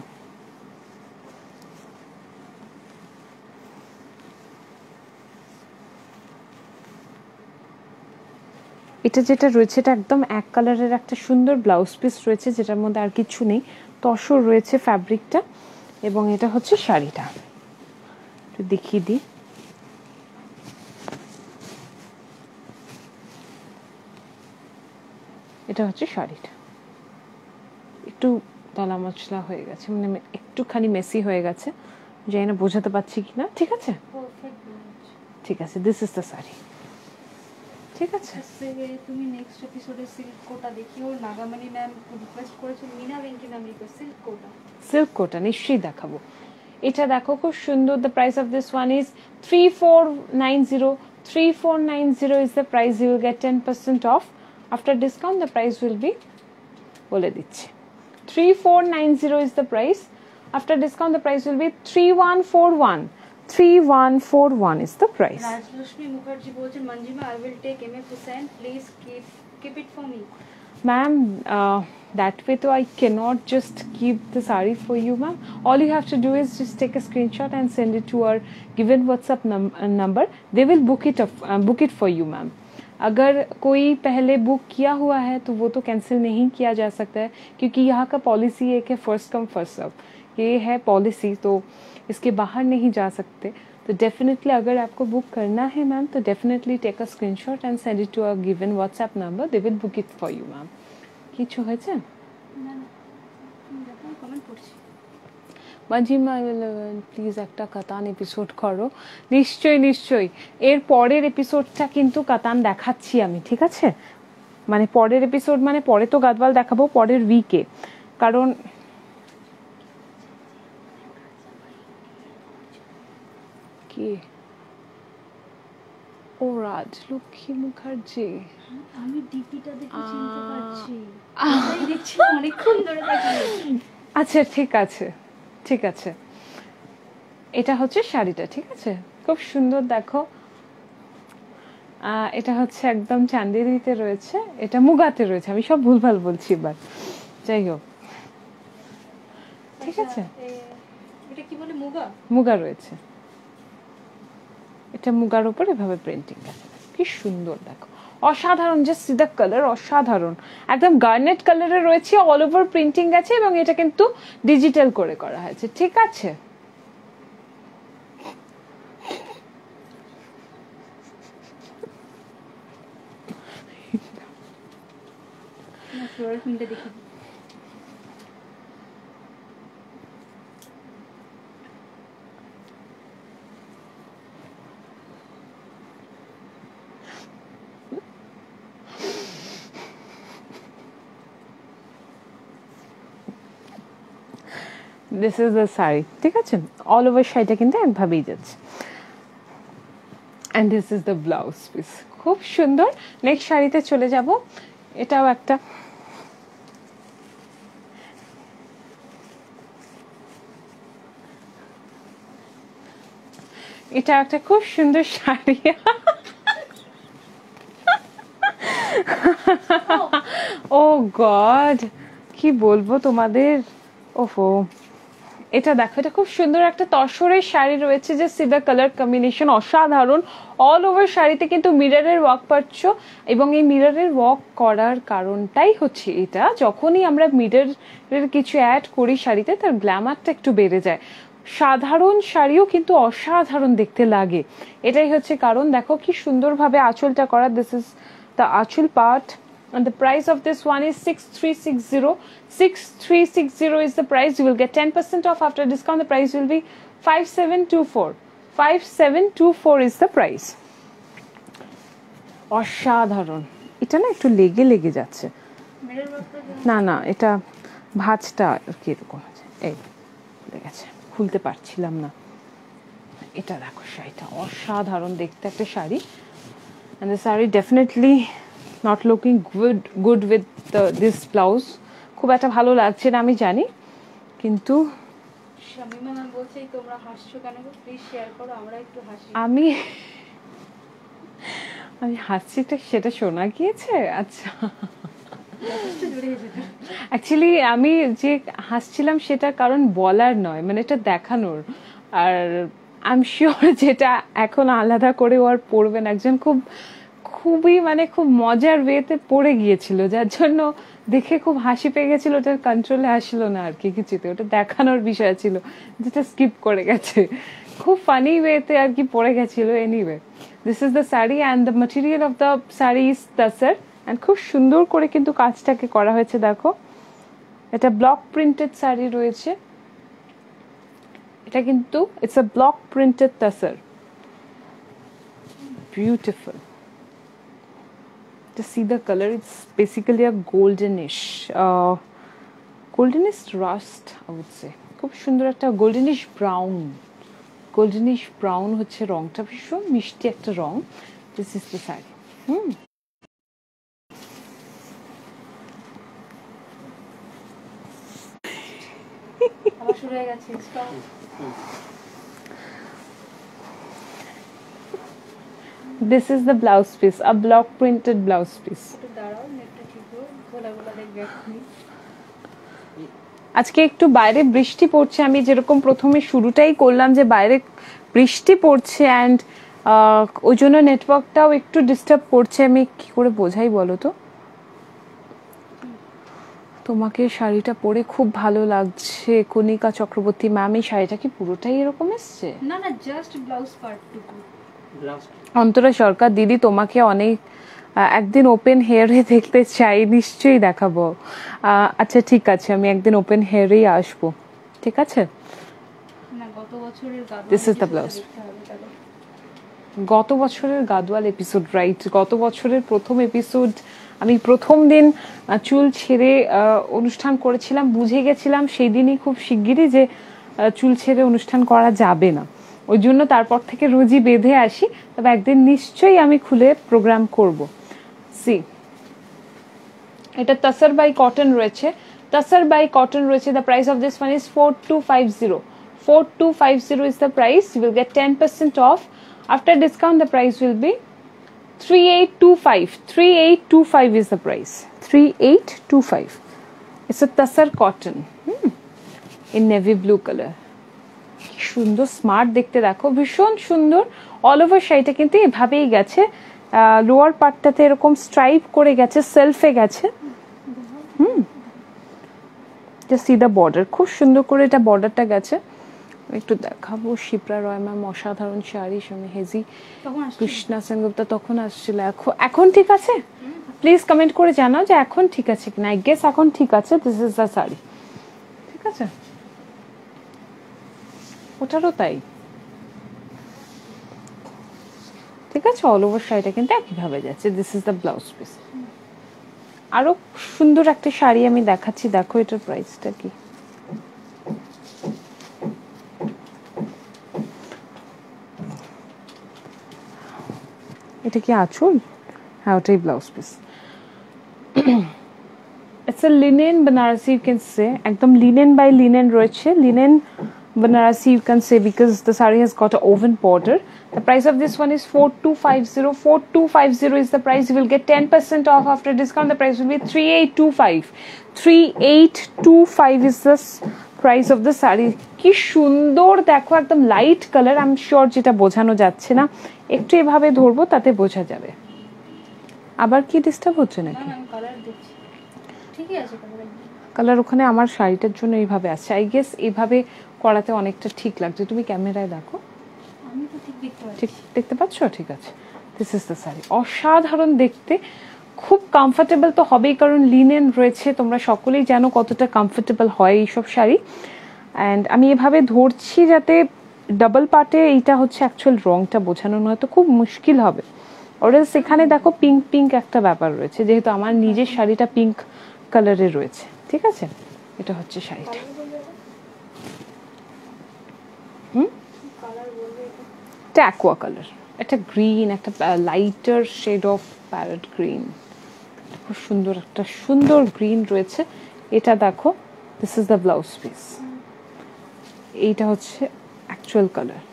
এটা যেটা রয়েছে এটা একদম এক কালারের একটা সুন্দর ব্লাউজ পিস রয়েছে, যেটার মধ্যে আর কিছু নেই, তসর রয়েছে ফ্যাব্রিকটা। এবং এটা হচ্ছে শাড়িটা, একটু দেখিয়ে দিই। এটা হচ্ছে শাড়িটা। একটু তলা মশলা হয়ে গেছে, মানে একটুখানি মেসি হয়ে গেছে, জানি না বোঝাতে পারছি কিনা। ঠিক আছে, ঠিক আছে, দিস ইজ দ্য শাড়ি। ঠিক আছে, তুমি নেক্সট এপিসোডে সিল্ক কোটা দেখিও। নাগামণি ম্যাম রিকোয়েস্ট করেছেন, Meena Venky ma'am request silk Kota. Silk Kota নিশ্চয়ই দেখাবো। এটা দেখো খুব সুন্দর। The price of this one is three four nine zero. Three four nine zero is the price. You will get ten percent off. After discount the price will be, বলে দিচ্ছি, three four nine zero is the price. After discount the price will be three one four one. three one four one is the price. Rajlakshmi Mukherjee বলছেন মঞ্জিমা I will take M F Hussain, please keep keep it for me. Ma'am, uh, that way though I cannot just keep the sari for you, ma'am. All you have to do is just take a screenshot and send it to our given WhatsApp num- uh, number. They will book it up, uh, book it for you, ma'am. अगर कोई पहले book किया हुआ है तो वो तो cancel नहीं किया जा सकता है, क्योंकि यहाँ का पॉलिसी एक है फर्स्ट कम फर्स्ट सर्व. ये है पॉलिसी, तो इसके बाहर नहीं जा सकते. तो डेफिनेटली अगर आपको बुक करना है मैम तो definitely take a screenshot and send it to a given WhatsApp number. They will book it for you ma'am. কিছু হয়েছে? না না দেখুন কমেন্ট পড়ছি। মাজিমা প্লিজ একটা কাতান এপিসোড করো। নিশ্চয়ই নিশ্চয়ই, এর পরের এপিসোডটা কিন্তু কাতান দেখাচ্ছি আমি, ঠিক আছে? মানে পরের এপিসোড মানে পরে তো গাদওয়াল দেখাবো পরের উইকে, কারণ কি ও রাজলক্ষ্মী মুখার্জি, আমি ডিপিটা দেখে চিনতে পারছি, আমি দেখছি অনেকক্ষণ ধরে দেখছি। আচ্ছা ঠিক আছে ঠিক আছে, এটা হচ্ছে শাড়িটা, ঠিক আছে? খুব সুন্দর, দেখো এটা হচ্ছে একদম চান্দেরিতে রয়েছে, এটা মুগাতে রয়েছে, আমি সব ভুলভাল বলছি এবার, যাই হোক, ঠিক আছে? এটা কি বলে, মুগা? মুগা রয়েছে, এটা মুগার উপর এভাবে প্রিন্টিং আছে, কি সুন্দর দেখো, অসাধারণ, যে সিদা কালার অসাধারণ, একদম গার্নেট কালারে রয়েছে, অল ওভার প্রিন্টিং আছে এবং এটা কিন্তু ডিজিটাল করে করা হয়েছে, ঠিক আছে? না ফ্লোরাল প্রিন্টটা দেখি। দিস ইজ দ্য শাড়ি, ঠিক আছে? অল ওভার শাড়িটা কিন্তু একভাবেই যাচ্ছে, and this is the blouse piece, খুব সুন্দর। নেক্সট শাড়িতে চলে যাব, এটাও একটা এটা একটা খুব সুন্দর শাড়ি, ও গড কি বলবো তোমাদের, ওফো, এটা দেখো, এটা খুব সুন্দর একটা তসরের শাড়ি রয়েছে, যে সিদা কালার কম্বিনেশন অসাধারণ, অল ওভার শাড়িতে কিন্তু মিররের ওয়ার্ক পাচ্ছ, এবং এই মিররের ওয়ার্ক করার কারণটাই হচ্ছে এটা, যখনই আমরা মিররের কিছু অ্যাড করি শাড়িতে তার গ্ল্যামারটা একটু বেড়ে যায়, সাধারণ শাড়িও কিন্তু অসাধারণ দেখতে লাগে, এটাই হচ্ছে কারণ। দেখো কি সুন্দরভাবে আঁচলটা করা, this is the aanchal part, and the price of this one is six three six zero. six three six zero is the price. You will get ten percent off after discount. The price will be five seven two four. five seven two four is the price. অসাধারণ, এটা না একটু লেগে লেগে যাচ্ছে, না না এটা ভাঁজটা কি এরকম আছে, এই লেগে গেছে, খুলতে পারছিলাম না। এটা দেখো শাড়িটা অসাধারণ দেখতে একটা sari, and the saree definitely not looking good good with the this blouse, খুব একটা ভালো লাগছে না আমি জানি, কিন্তু শামিমা ম্যাম বলছে তোমরা হাসছো কেন গো, প্লিজ শেয়ার করো, আমরা একটু হাসি। আমি আমি হাসছিটা সেটা শোনা গিয়েছে, আচ্ছা অ্যাকচুয়ালি আমি যে হাসছিলাম সেটা কারণ বলার নয়, মানে এটা দেখানোর, আর আই এম শিওর যেটা এখন আলাদা করে ও আর পড়বেন, একজন খুব খুবই মানে খুব মজার ওয়েতে পড়ে গিয়েছিল, যার জন্য দেখে খুব হাসি পেয়ে গেছিল, ওটার কন্ট্রোলে আসলো না আর কি কিছুতে, ওটা দেখানোর বিষয় ছিল, যেটা স্কিপ করে গেছে, খুব ফানি ওয়েতে আর কি পড়ে গেছিল। Anyway, this is the sari and the material of the sari is tussar, and খুব সুন্দর করে কিন্তু কাজটাকে করা হয়েছে, দেখো এটা ব্লক প্রিন্টেড শাড়ি রয়েছে, এটা কিন্তু it's a block printed tussar, beautiful. To see the color, it's basically a goldenish uh, goldenish rust, I would say, খুব সুন্দর একটা গোল্ডেনিশ ব্রাউন, গোল্ডেনিশ ব্রাউন হচ্ছে রংটা, ভীষণ মিষ্টি একটা রং। This is the sari. হুম শুরু হয়ে গেছে stop This is the blouse piece, a block printed blouse piece. একটু দাঁড়াও নেটটা ঠিক হোক গোলা গোলা দেখবে এক্ষুনি আজকে একটু বাইরে বৃষ্টি পড়ছে, আমি যেরকম প্রথমে শুরুটাই করলাম যে বাইরে বৃষ্টি পড়ছে অ্যান্ড ওই জন্য নেটওয়ার্কটাও একটু ডিস্টার্ব করছে। আমি কি করে বোঝাই বলো তো? তোমাকে শাড়িটা পরে খুব ভালো লাগছে কণিকা চক্রবর্তী ম্যাম। এই শাড়িটা কি পুরোটাই এরকম এসছে? না না জাস্ট ব্লাউজ পার্টটুকু। অন্তরা সরকার দিদি, তোমাকে অনেক আহ, একদিন ওপেন হেয়ারে দেখতে চাই, নিশ্চয়ই দেখাবো। আহ, আচ্ছা ঠিক আছে, আমি একদিন ওপেন হেয়ারেই আসবো, ঠিক আছে? না গত বছরের Gadwal This is the blouse. দেখতে হবে তাহলে। গত বছরের গাদওয়াল এপিসোড, রাইট? গত বছরের প্রথম এপিসোড আমি প্রথম দিন আহ, চুল ছেড়ে আহ, অনুষ্ঠান করেছিলাম, বুঝে গেছিলাম সেই দিনই খুব শিগগিরই যে আহ, চুল ছেড়ে অনুষ্ঠান করা যাবে না, ওই জন্য তারপর থেকে রোজই বেঁধে আসি। তবে একদিন নিশ্চয়ই আমি খুলে প্রোগ্রাম করব। সি, এটা তাসার বাই কটন রয়েছে, তাসার বাই কটন রয়েছে। The price of this one is four two five zero four two five zero is the price. You will get ten percent off. After discount, the price will be three eight two five. three eight two five is the price. three eight two five. It's a tassar cotton hmm. in navy blue color. সুন্দর smart দেখতে, দেখো ভীষণ সুন্দর। All over শাড়িটা কিন্তু এভাবেই গেছে, lower পার্টটাতে এরকম স্ট্রাইপ করে গেছে, সেলফে গেছে। হুম, জাস্ট সি দ্য বর্ডার, খুব সুন্দর করে এটা বর্ডারটা গেছে। একটু দেখাবো শিপ্রা রয় ম্যাম, অসাধারণ শাড়ি। শুনে হেজি তখন আসছে কৃষ্ণা সেনগুপ্তা তখন আসছিল। এখন এখন ঠিক আছে? প্লিজ কমেন্ট করে জানাও যে এখন ঠিক আছে কিনা। আই গেস এখন ঠিক আছে। দিস ইজ দ্য শাড়ি, ঠিক আছে? ওটারও তাই, ঠিক আছে? অল ওভার শাড়িটা কিন্তু একইভাবে যাচ্ছে। This is the blouse piece. আরো সুন্দর একটা শাড়ি আমি দেখাচ্ছি, দেখো এটার প্রাইসটা কি। এটা কি আঁচল? হ্যাঁ, ওটাই blouse piece. It's a linen Banarasi, you can say. একদম লিনেন বাই লিনেন রয়েছে, linen Banarasi you can say, because the sari has got a woven border. The price of this one is four two five zero. four two five zero is the price. You will get ten percent off after discount. The price will be three eight two five. three eight two five is the price of the sari. কি সুন্দর দেখো, একদম light colour. I am sure যেটা বোঝানো যাচ্ছে না, একটু এভাবে ধরবো তাতে বোঝা যাবে। আবার কি ডিস্টার্ব হচ্ছে না নাকি? না আমি কালার দেখছি ঠিকই আছে কালার। কালার ওখানে আমার শাড়িটার জন্য এইভাবে আছে। আই গেস এইভাবে করাতে অনেকটা ঠিক লাগছে। তুমি ক্যামেরায় দেখো, আমি তো ঠিক দেখতে পাচ্ছি। ঠিক দেখতে পাচ্ছ? ঠিক আছে। দিস ইজ দ্য শাড়ি, অসাধারণ দেখতে, খুব কমফোর্টেবল তো হবেই, কারণ লিনেন রয়েছে। তোমরা সকলেই জানো কতটা কমফোর্টেবল হয় এইসব শাড়ি। অ্যান্ড আমি এভাবে ধরছি যাতে ডাবল পার্টে এইটা হচ্ছে অ্যাকচুয়াল রংটা বোঝানো, নয় তো খুব মুশকিল হবে। ওরা সেখানে দেখো পিঙ্ক পিঙ্ক একটা ব্যাপার রয়েছে, যেহেতু আমার নিজের শাড়িটা পিঙ্ক কালারে রয়েছে, ঠিক আছে? এটা হচ্ছে শাড়িটা। হুম, কালার বলবে এটা এটা অ্যাকোয়া কালার, একটা গ্রিন, একটা lighter shade of parrot green. খুব সুন্দর একটা সুন্দর গ্রিন রয়েছে। এটা দেখো, this is the blouse piece. এইটা হচ্ছে অ্যাকচুয়াল কালার,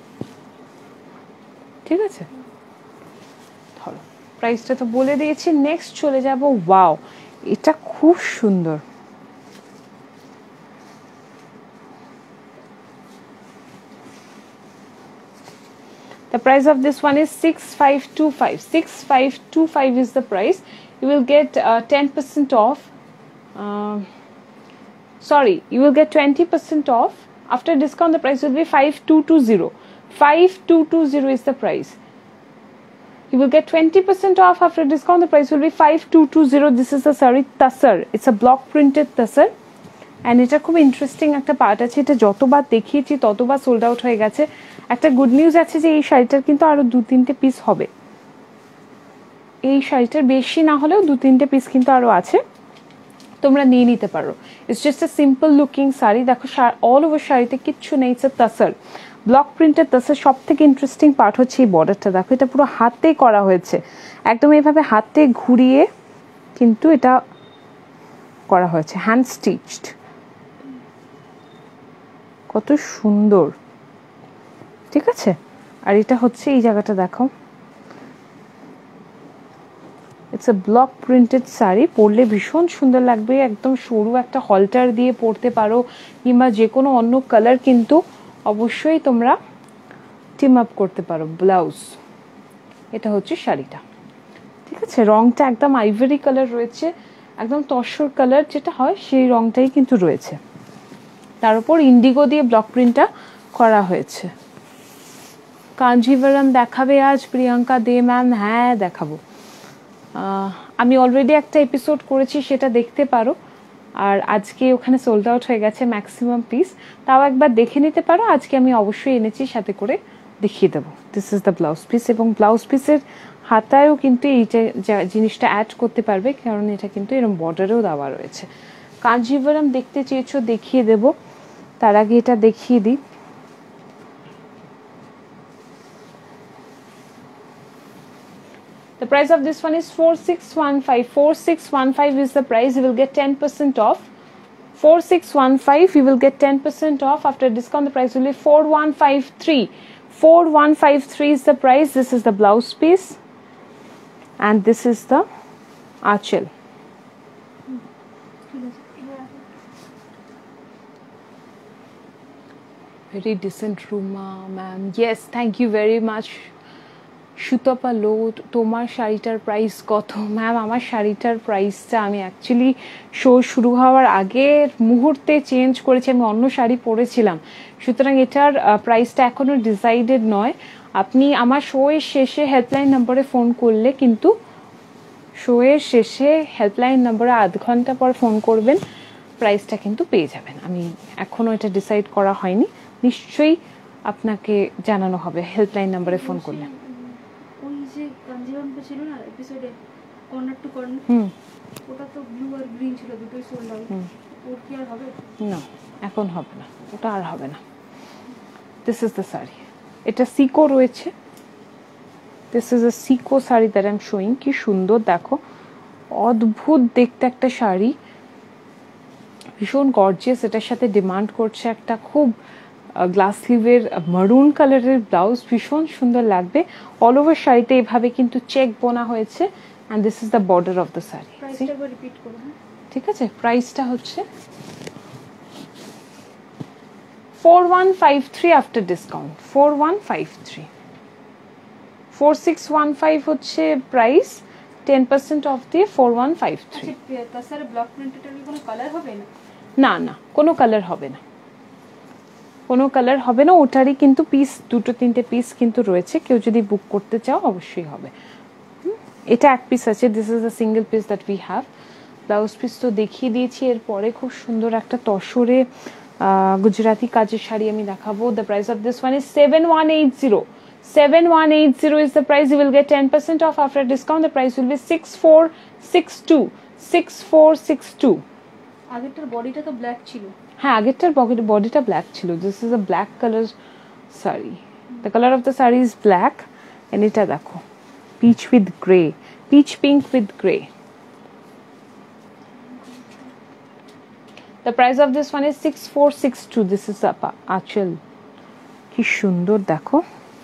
ঠিক আছে? ধরো, প্রাইসটা তো বলে দিয়েছি। নেক্সট চলে যাব। ওয়াও, এটা খুব সুন্দর। The price of this one is six five two five. six five two five is the price. You will get uh, ten percent off. Uh, sorry, you will get twenty percent off. After discount, the price will be five two two zero. five two two zero is the price. You will get twenty percent off. After discount, the price will be five two two zero. This is the saree tassar. It's a block printed tassar. And এটা খুব interesting একটা part আছে। এটা যতবার দেখিয়েছি ততবার sold out হয়ে গেছে। একটা গুড নিউজ আছে যে এই শাড়িটার কিন্তু আরো দু তিনটে পিস হবে। এই শাড়িটার বেশি না হলেও দু তিনটে পিস কিন্তু আরো আছে, তোমরা নিয়ে নিতে পারো। It's just a simple looking sari. দেখো অল ওভার শাড়িতে কিচ্ছু নেই, ইটস এ তাসার, ব্লক প্রিন্টের তাসার। সব থেকে ইন্টারেস্টিং পার্ট হচ্ছে এই বর্ডারটা। দেখো, এটা পুরো হাতে করা হয়েছে, একদম এইভাবে হাতে ঘুরিয়ে কিন্তু এটা করা হয়েছে, হ্যান্ড স্টিচড। কত সুন্দর, ঠিক আছে। আর এটা হচ্ছে এই জায়গাটা দেখো, it's a block printed sari, পরলে ভীষণ সুন্দর লাগবে, একদম সরু একটা হলটার দিয়ে পরতে পারো, কিংবা যে কোনো অন্য কালার কিন্তু অবশ্যই তোমরা টিম আপ করতে পারো। ব্লাউজ, এটা হচ্ছে শাড়িটা, ঠিক আছে। রংটা একদম আইভরি কালার রয়েছে, একদম তসর কালার যেটা হয় সেই রংটাই কিন্তু রয়েছে, তার উপর ইন্ডিগো দিয়ে ব্লক প্রিন্টটা করা হয়েছে। কাঞ্জিভারাম দেখাবে আজ প্রিয়াঙ্কা দে ম্যাম? হ্যাঁ দেখাবো, আমি অলরেডি একটা এপিসোড করেছি, সেটা দেখতে পারো। আর আজকে ওখানে সোল্ড আউট হয়ে গেছে ম্যাক্সিমাম পিস, তাও একবার দেখে নিতে পারো। আজকে আমি অবশ্যই এনেছি, সাথে করে দেখিয়ে দেবো। This is the blouse piece, এবং ব্লাউজ পিসের হাতায়ও কিন্তু এই জিনিসটা অ্যাড করতে পারবে, কারণ এটা কিন্তু এরকম বর্ডারেও দেওয়া রয়েছে। কাঞ্জিভারাম দেখতে চেয়েছো, দেখিয়ে দেব। তার আগে এটা দেখিয়ে দিই। The price of this one is four six one five. four six one five is the price. You will get ten percent off. four six one five, you will get ten percent off. After discount, the price will be four one five three. four one five three is the price. This is the blouse piece. And this is the achal. Very decent room, ma'am. Yes, thank you very much. Sutapa লো, তোমার শাড়িটার price কত? Ma'am আমার শাড়িটার প্রাইসটা আমি actually show শুরু হওয়ার আগের মুহূর্তে চেঞ্জ করেছি, আমি অন্য শাড়ি পরেছিলাম, সুতরাং এটার প্রাইসটা এখনও ডিসাইডেড নয়। আপনি আমার শোয়ের শেষে হেল্পলাইন নম্বরে ফোন করলে, কিন্তু শোয়ের শেষে হেল্পলাইন নম্বরে আধ ঘন্টা পর ফোন করবেন, প্রাইসটা কিন্তু পেয়ে যাবেন। আমি এখনও এটা ডিসাইড করা হয়নি, নিশ্চয়ই আপনাকে জানানো হবে হেল্পলাইন নম্বরে ফোন করলে। কাঞ্জিভারাম ছিল না এপিসোডে, কর্নার টু কর্নার, ওটা তো ব্লু আর গ্রিন ছিল, দুটোই সোল্ড আউট। ওর কি আর হবে? না, এখন হবে না, ওটা আর হবে না। দিস ইজ দ্য শাড়ি, এটা সিকো রয়েছে। This is a Sico sari that I am showing. কি সুন্দর দেখো, অদ্ভুত দেখতে একটা শাড়ি, ভীষণ গর্জিয়াস। এটার সাথে ডিমান্ড করছে একটা খুব গ্লাস স্লিভের মারুন কালারের ব্লাউজ, ভীষণ সুন্দর লাগবে। অল ওভার শাড়িতে এভাবে কিন্তু চেক বোনা হয়েছে, and this is the border of the sari. ঠিক আছে, প্রাইসটা হচ্ছে four one five three after discount, four one five three. Four six one five হচ্ছে প্রাইস, টেন পার্সেন্ট অফ দিয়ে ফোর ওয়ান ফাইভ থ্রি। না না, কোনো কালার হবে না, কোনো কালার হবে না। ওটারই কিন্তু পিস দুটো তিনটে পিস কিন্তু রয়েছে, কেউ যদি বুক করতে চাও অবশ্যই হবে। এটা এক পিস আছে, this is a single piece that we have. Blouse piece তো দেখিয়ে দিয়েছি, এরপরে খুব সুন্দর একটা তসরে গুজরাটি কাজের শাড়ি আমি দেখাবো। The price of this one is seven one eight zero. seven one eight zero is the price. You will get ten percent off after discount. The price will be six four six two. six four six two. আগেরটার বডিটা তো black ছিল। হ্যাঁ, আগেরটার বডিটা black ছিল। This is a black colour sari. The colour of the sari is black, and এটা দেখো peach with grey, peach pink with grey. The price of this one is six four six two. This is achal. কি সুন্দর দেখো,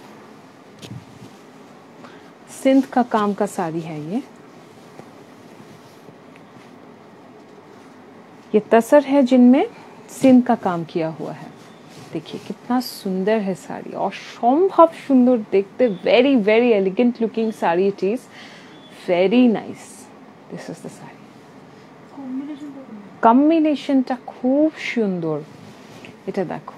सिंध का काम का साड़ी है ये। ये तसर है जिनमें सिंध का काम किया हुआ है। देखिए कितना सुंदर है साड़ी, असंभव सुंदर देखते, very very elegant looking sari it is, very nice. This is the sari, कॉम्बिनेशनটা খুব সুন্দর। এটা দেখো,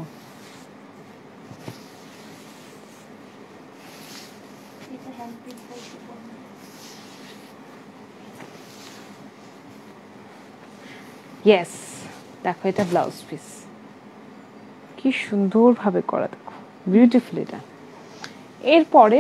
ইয়েস দেখো, এটা ব্লাউজ পিস, কি সুন্দর ভাবে করা, দেখো বিউটিফুল। এটা এরপরে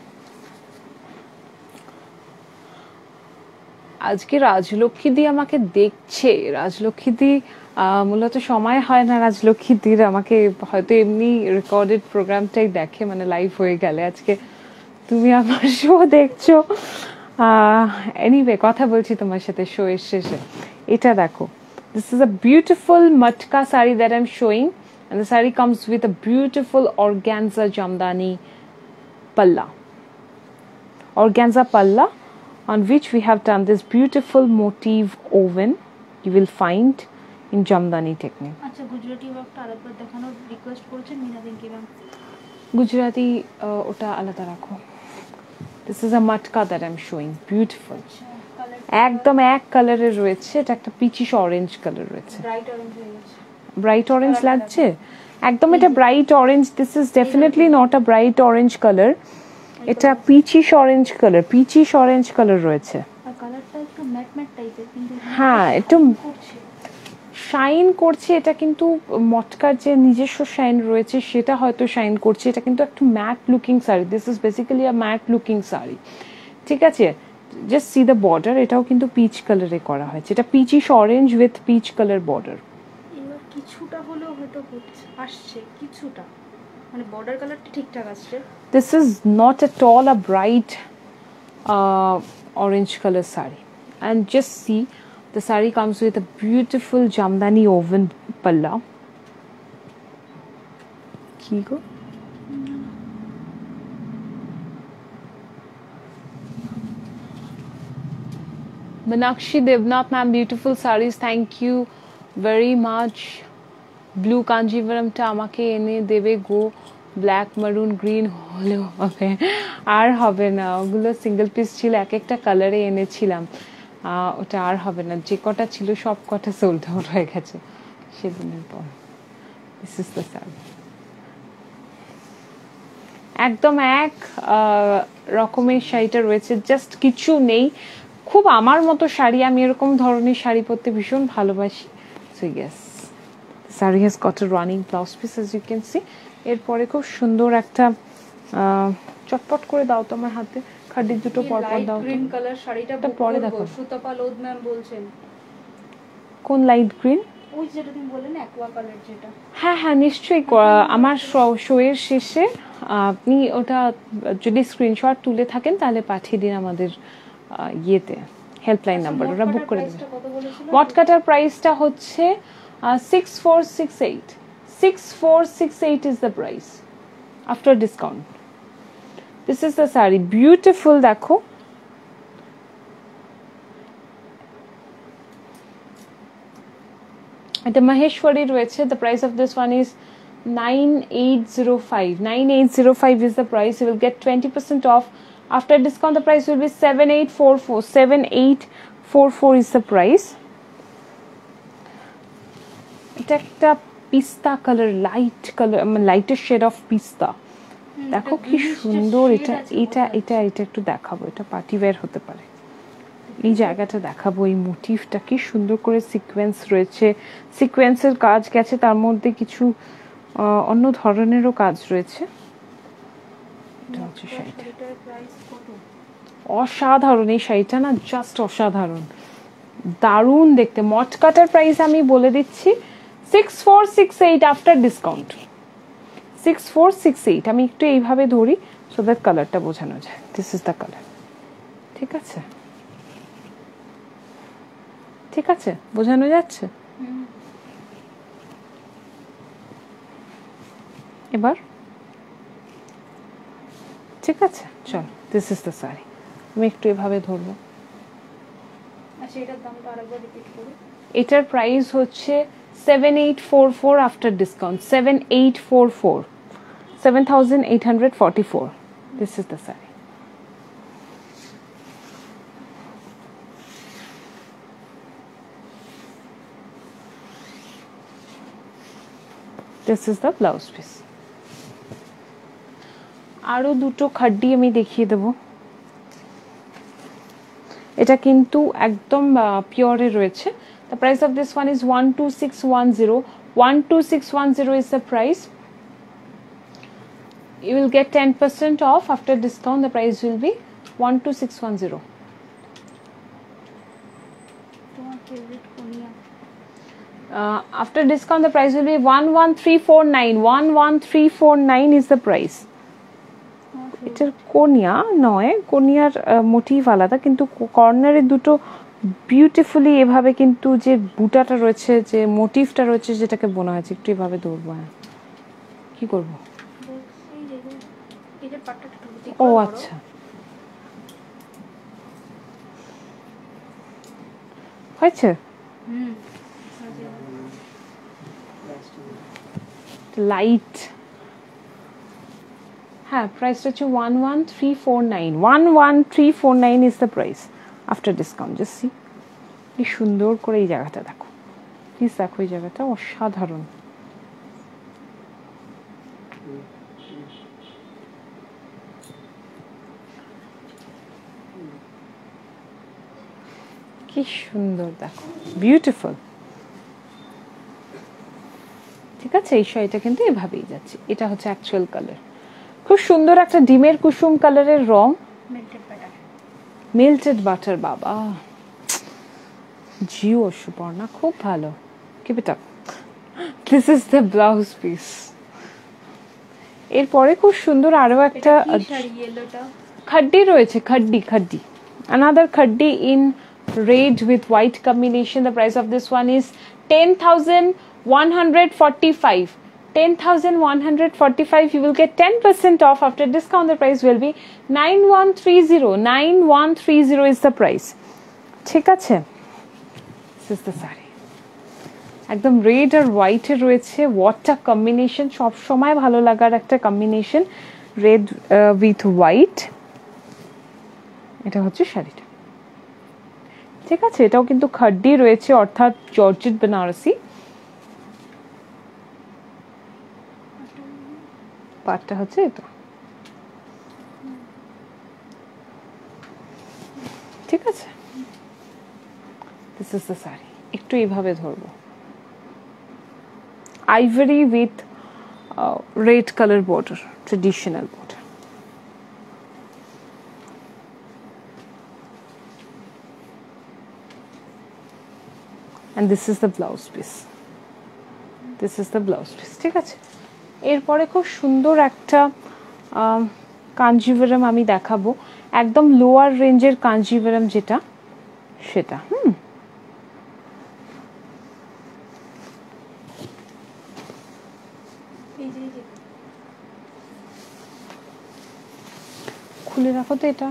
আজকে রাজলক্ষ্মী দি আমাকে দেখছে। রাজলক্ষ্মী দি মূলত সময় হয় না রাজলক্ষ্মী দির, আমাকে হয়তো এমনি রেকর্ডেড প্রোগ্রামটাই দেখে, মানে লাইভ হয়ে গেলে। আজকে তুমি আমার শো দেখছো, এনিওয়ে কথা বলছি তোমার সাথে শো এর শেষে। এটা দেখো, this is a beautiful matka saree that I'm showing. and the saree comes with a beautiful organza jamdani palla, organza palla, on which we have done this beautiful motif woven. You will find in jamdani technique. আচ্ছা গুজরাটি ওয়ার্কটা আরেকবার দেখানোর request করেছেন Mina Pinki ma'am. Gujarati ওটা আলাদা রাখো। This is a matka that I'm showing, beautiful. একদম এক কালারের রয়েছে, এটা একটা পিচিশ অরেঞ্জ কালার রয়েছে। ব্রাইট অরেঞ্জ হয়ে গেছে। ব্রাইট অরেঞ্জ লাগছে একদম, এটা bright orange. This is definitely not a bright orange colour, এটা peachish orange colour, peachish orange colour রয়েছে। আর কালারটা একটু ম্যাট ম্যাট টাইপের, কিন্তু হ্যাঁ একটু করছে শাইন করছে, এটা কিন্তু মটকার যে নিজস্ব শাইন রয়েছে সেটা হয়তো শাইন করছে, এটা কিন্তু একটু matte looking sari. This is basically a matte looking sari, ঠিক আছে। জাস্ট সি দ্য বর্ডার, এটাও কিন্তু পিচ কালারে করা হয়েছে, এটা peachish orange with peach colour border. এবার কিছুটা হলেও হয়তো হচ্ছে আসছে কিছুটা, মানে বর্ডার কালারটা ঠিকঠাক আসছে। This is not at all a bright uh, orange color saree, and just see the saree comes with a beautiful jamdani woven palla. Kigo. Manakshi Devnath ma'am, beautiful sarees, thank you very much. Blue Kanjivaram ta amake ene debe go, black maroon green হলেও হবে, আর হবে না, ওগুলো single piece ছিল, এক একটা কালারে এনেছিলাম, ওটা আর হবে না, যে কটা ছিল সব কটা সোল্ড আউট হয়ে গেছে সেদিনের পর। দিস ইজ দ্য শাড়ি, একদম এক রকমের শাড়িটা রয়েছে, জাস্ট কিছু নেই, খুব আমার মতো শাড়ি, আমি এরকম ধরনের শাড়ি পরতে ভীষণ ভালোবাসি। So yes, sari has got a running blouse piece as you can see. এরপরে খুব সুন্দর একটা চটপট করে দাও তো আমার হাতে, খাড্ডির দুটো পরপর দাও। গ্রিন কালার শাড়িটা পরে দেখো, সুতপা লোদ ম্যাম বলছেন। কোন লাইট গ্রিন? ওই যেটা তুমি বললে না অ্যাকোয়া কালার যেটা। হ্যাঁ হ্যাঁ নিশ্চয়ই, আমার শো এর শেষে আপনি ওটা যদি স্ক্রিনশট তুলে থাকেন তাহলে পাঠিয়ে দিন আমাদের ইয়েতে, হেল্পলাইন নাম্বার, ওরা বুক করে দেবে। মটকাটার প্রাইসটা হচ্ছে six four six eight, six four six eight is the price after discount. This is the saree, beautiful, দেখো এটা মহেশ্বরী রয়েছে। The price of this one is nine eight zero five, nine eight zero five is the price. You will get twenty percent off. After discount the price will be seven eight four four, seven eight four four is the price. এটা একটা pista colour, light colour, লাইটের shade of pista, দেখো কি সুন্দর। এটা এটা এটা এটা একটু দেখাবো, এটা পার্টি ওয়্যার হতে পারে, এই জায়গাটা দেখাবো, এই মোটিভটা কি সুন্দর করে সিকোয়েন্স রয়েছে, সিকোয়েন্সের কাজ গেছে, তার মধ্যে কিছু অন্য ধরনেরও কাজ রয়েছে। এটা হচ্ছে শাড়িটা, অসাধারণ এই শাড়িটা না, জাস্ট অসাধারণ, দারুণ দেখতে। মটকাটার প্রাইস আমি বলে দিচ্ছি six four six eight after discount, six four six eight. আমি একটু এইভাবে ধরি সো দ্যাট কালারটা বোঝানো যায়। দিস ইজ দ্য কালার, ঠিক আছে, ঠিক আছে, বোঝানো যাচ্ছে এবার, ঠিক আছে। চলো, দিস ইজ দ্য শাড়ি, আমি একটু এভাবে ধরবো। আচ্ছা এটার দামটা আরেকবার রিপিট করো। এটার প্রাইস হচ্ছে seven eight four four after discount, seven eight four four, seven thousand eight hundred forty-four. This is the saree. This is the blouse piece. আরো দুটো খাড্ডি আমি দেখিয়ে দেব, এটা কিন্তু একদম পিওরে রয়েছে। The price of this one is one two six one zero, one two six one zero is the price. You will get ten percent off after discount, the price will be one two six one zero. Uh, after discount the price will be one one three four nine, one one three four nine is the price. এটার কোনিয়া নয়, কোনিয়ার motive আলাদা, কিন্তু কর্নারে দুটো beautifully এভাবে কিন্তু যে বুটাটা রয়েছে, যে মোটিভটা রয়েছে, যেটাকে বোনা হয়েছে, একটু এভাবে ধরবো। হ্যাঁ, কি করব? ও আচ্ছা, হয়েছে। লাইট, হ্যাঁ, প্রাইসটা হচ্ছে one one three four nine one one three four nine is the price after discount. Just see কি সুন্দর করে এই জায়গাটা দেখো, প্লিজ দেখো এই জায়গাটা অসাধারণ। কি সুন্দর দেখো, বিউটিফুল। ঠিক আছে, এই শাড়িটা কিন্তু এভাবেই যাচ্ছে। এটা হচ্ছে অ্যাকচুয়াল কালার, খুব সুন্দর একটা ডিমের কুসুম কালারের রং, মেল্টেড বাটার। বাবা জিও সুপর্ণা, খুব ভালো, keep it up. This is the blouse piece. এরপরে খুব সুন্দর আরো একটা খাড্ডি রয়েছে, খাড্ডি খাড্ডি another khaddi in red with white combination. The price of this one is ten thousand one hundred forty-five. ten thousand one hundred forty-five. You will get ten percent off after discount. The price will be nine one three zero. nine one three zero is the price. ঠিক আছে, this is the saree. একদম red আর white এর রয়েছে, what a combination, সব সময় ভালো লাগার একটা কম্বিনেশন, রেড উইথ হোয়াইট। এটা হচ্ছে শাড়িটা। ঠিক আছে, এটাও কিন্তু খাড্ডি রয়েছে, অর্থাৎ জর্জেট বেনারসি। পাটটা হচ্ছে এটা। ঠিক আছে, দিস ইজ দ্য শাড়ি। একটু এইভাবে ধরবো, ivory with red colour border, traditional border. and this is the blouse piece. this is the blouse piece. ঠিক আছে, এরপরে খুব সুন্দর একটা কাঞ্জিভারাম আমি দেখাবো, একদম লোয়ার রেঞ্জের কাঞ্জিভারাম যেটা, সেটা হুম খুলে রাখো তো এটা।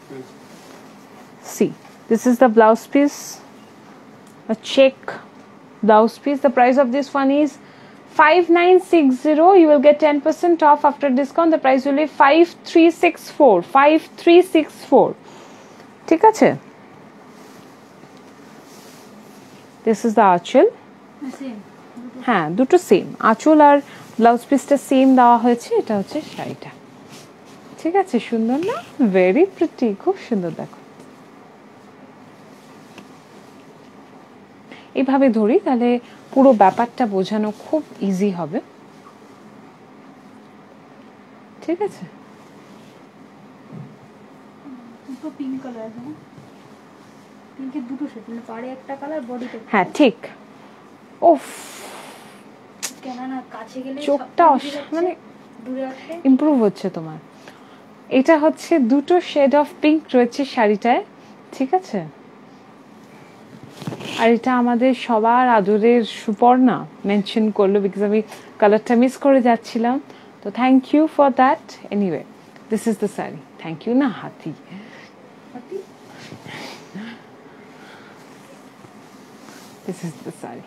see, this is the blouse piece, a check blouse piece. The price of this one is five nine six zero. You will get ten percent off after discount. The price will be five three six four. five three six four. ঠিক আছে, this is the আঁচল। হ্যাঁ, দুটো same, আঁচল আর blouse পিসটা same দেওয়া হয়েছে। এটা হচ্ছে শাড়িটা। ঠিক আছে, সুন্দর না? ভেরি প্রিটি, খুব সুন্দর। দেখো এইভাবে ধরি, তাহলে পুরো ব্যাপারটা বোঝানো খুব ইজি হবে। ঠিক আছে, দুটো পিঙ্ক কালার আছে না, পিঙ্কের দুটো সেট, মানে পাড়ে একটা কালার, বডিতে। হ্যাঁ ঠিক। ওফ, কেন না কাছে গেলে চোখটা মানে দূরে আসলে ইমপ্রুভ হচ্ছে তোমার। এটা হচ্ছে দুটো শেড অফ পিঙ্ক রয়েছে শাড়িটায়। ঠিক আছে, আর এটা আমাদের সবার আদরের সুপর্ণা মেনশন করলো, বিকজ আমি কালারটা মিস করে যাচ্ছিলাম। তো thank you for that. Anyway, this is the sari. Thank you না, হাতি দিস ইজ দ্য শাড়ি।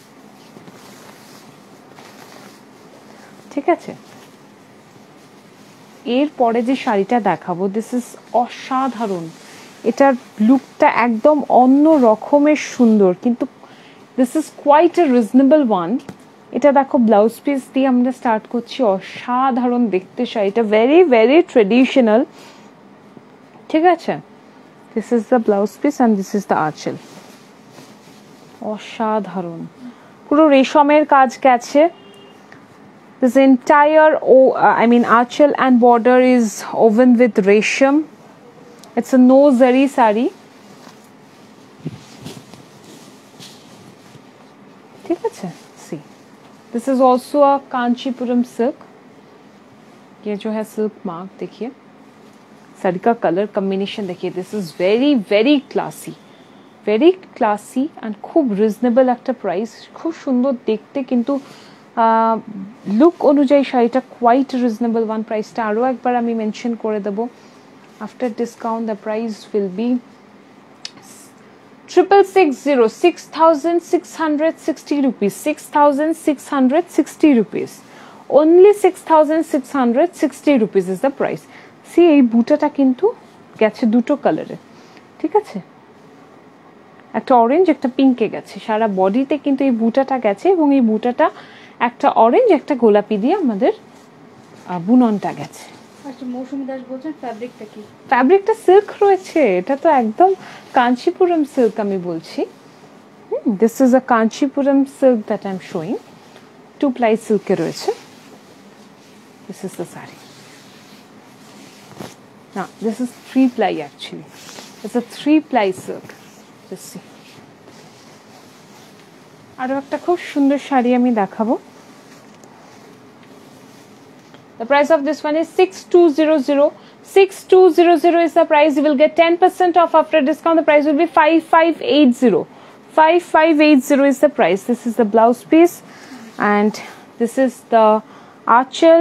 ঠিক আছে, এরপরে যে শাড়িটা দেখাবো, দিস ইজ অসাধারণ। এটার লুকটা একদম অন্য রকমের সুন্দর, কিন্তু this is quite a reasonable one. এটা দেখো, ব্লাউজ পিস দিয়ে আমরা স্টার্ট করছি। অসাধারণ দেখতে শাড়িটা, ভেরি ভেরি ট্রেডিশনাল। ঠিক আছে, this is the blouse piece and this is the anchal. অসাধারণ, পুরো রেশমের কাজ গেছে। This entire, oh, uh, I mean, achal and border is woven with resham. It's a no zari sari. ठीक है, see, this is also a Kanchipuram silk. ये जो है silk mark देखिए, साड़ी का कलर कॉम्बिनेशन देखिए, this is very very classy, very classy and খুব reasonable একটা প্রাইস, খুব সুন্দর দেখতে, কিন্তু লুক অনুযায়ী শাড়িটা কোয়াইট রিজনেবল ওয়ান। প্রাইসটা আরও একবার আমি মেনশন করে দেবো। After discount the price will be triple six zero six thousand six hundred sixty rupees, six thousand six hundred sixty rupees, only six thousand six hundred sixty rupees is the price. See, এই বুটাটা কিন্তু গেছে দুটো কালারে, ঠিক আছে, একটা orange একটা পিঙ্কে গেছে, সারা বডিতে কিন্তু এই বুটাটা গেছে, এবং এই বুটাটা একটা অরেঞ্জ একটা গোলাপি দিয়ে আমাদের বুননটা গেছে। আচ্ছা, মৌসুমী দাস বলছেন ফ্যাব্রিকটা কি? ফ্যাব্রিকটা সিল্ক রয়েছে, এটা তো একদম কাঞ্চিপুরম সিল্ক আমি বলছি। This is a Kanchipuram silk that I am showing, two ply সিল্কে রয়েছে। দিস ইজ দ্য শাড়ি, না this is three ply actually, it's a three ply silk. আরও একটা খুব সুন্দর শাড়ি আমি দেখাবো। The price of this one is six two zero zero. six two zero zero is the price. You will get ten percent off after discount. The price will be five five eight zero. five five eight zero is the price. This is the blouse piece, and this is the achal.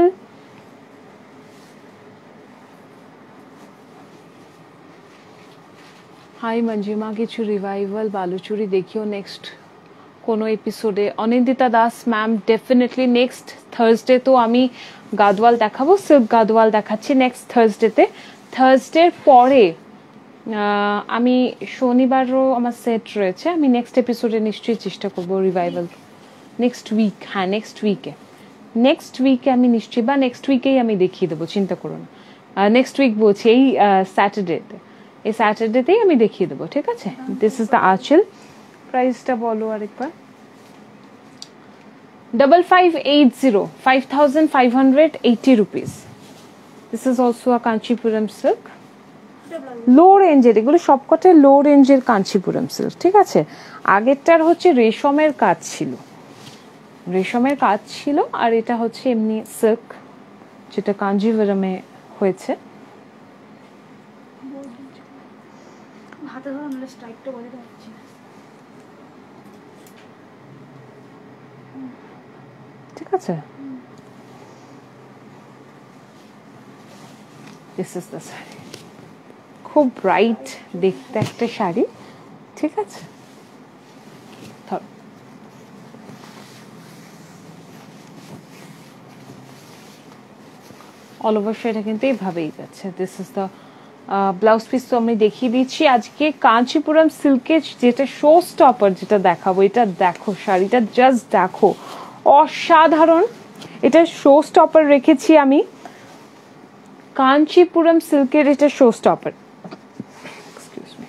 Hi Manjima, কিছু revival Baluchari দেখিও next কোনো এপিসোডে। Anindita Das ma'am, definitely next Thursday তো আমি গাদওয়াল দেখাবো, silk Gadwal দেখাচ্ছি next থার্সডেতে। থার্সডের পরে আমি শনিবারও আমার সেট রয়েছে, আমি নেক্সট এপিসোডে নিশ্চয়ই চেষ্টা করবো রিভাইভাল। নেক্সট উইক, হ্যাঁ নেক্সট উইকে, নেক্সট উইকে আমি নিশ্চয়ই, বা নেক্সট উইকেই আমি দেখিয়ে দেবো, চিন্তা করুন। নেক্সট উইক বলছি এই স্যাটারডেতে, এই স্যাটারডেতেই আমি দেখিয়ে দেবো, ঠিক আছে। দিস ইজ দ্য আঁচল। প্রাইসটা বলো আরেকবার। double five eight zero, five thousand five hundred eighty rupees. This is also a Kanchipuram silk. লো রেঞ্জের, এগুলো সবকটা লো রেঞ্জের কাঞ্চিপুরম সিল্ক, ঠিক আছে। আগেরটার হচ্ছে রেশমের কাজ ছিল, রেশমের কাজ ছিল, আর এটা হচ্ছে এমনি সিল্ক যেটা কাঞ্জিভরমে হয়েছে। হাতে ধরো, নাহলে স্ট্রাইকটা বোঝাতে পারছি না, ঠিক আছে। দিস ইজ দ্য শাড়ি, খুব ব্রাইট দেখতে একটা শাড়ি, ঠিক আছে। অল ওভার শাড়িটা কিন্তু এইভাবেই যাচ্ছে। This is the blouse piece, তো আমি দেখিয়ে দিচ্ছি। আজকে কাঞ্চিপুরম সিল্কের যেটা শো স্টপার যেটা দেখাবো, এটা দেখো, শাড়িটা জাস্ট দেখো, অসাধারণ। এটা শো স্টপার রেখেছি আমি, কাঞ্চিপুরম সিল্কের এটা show stopper. Excuse me.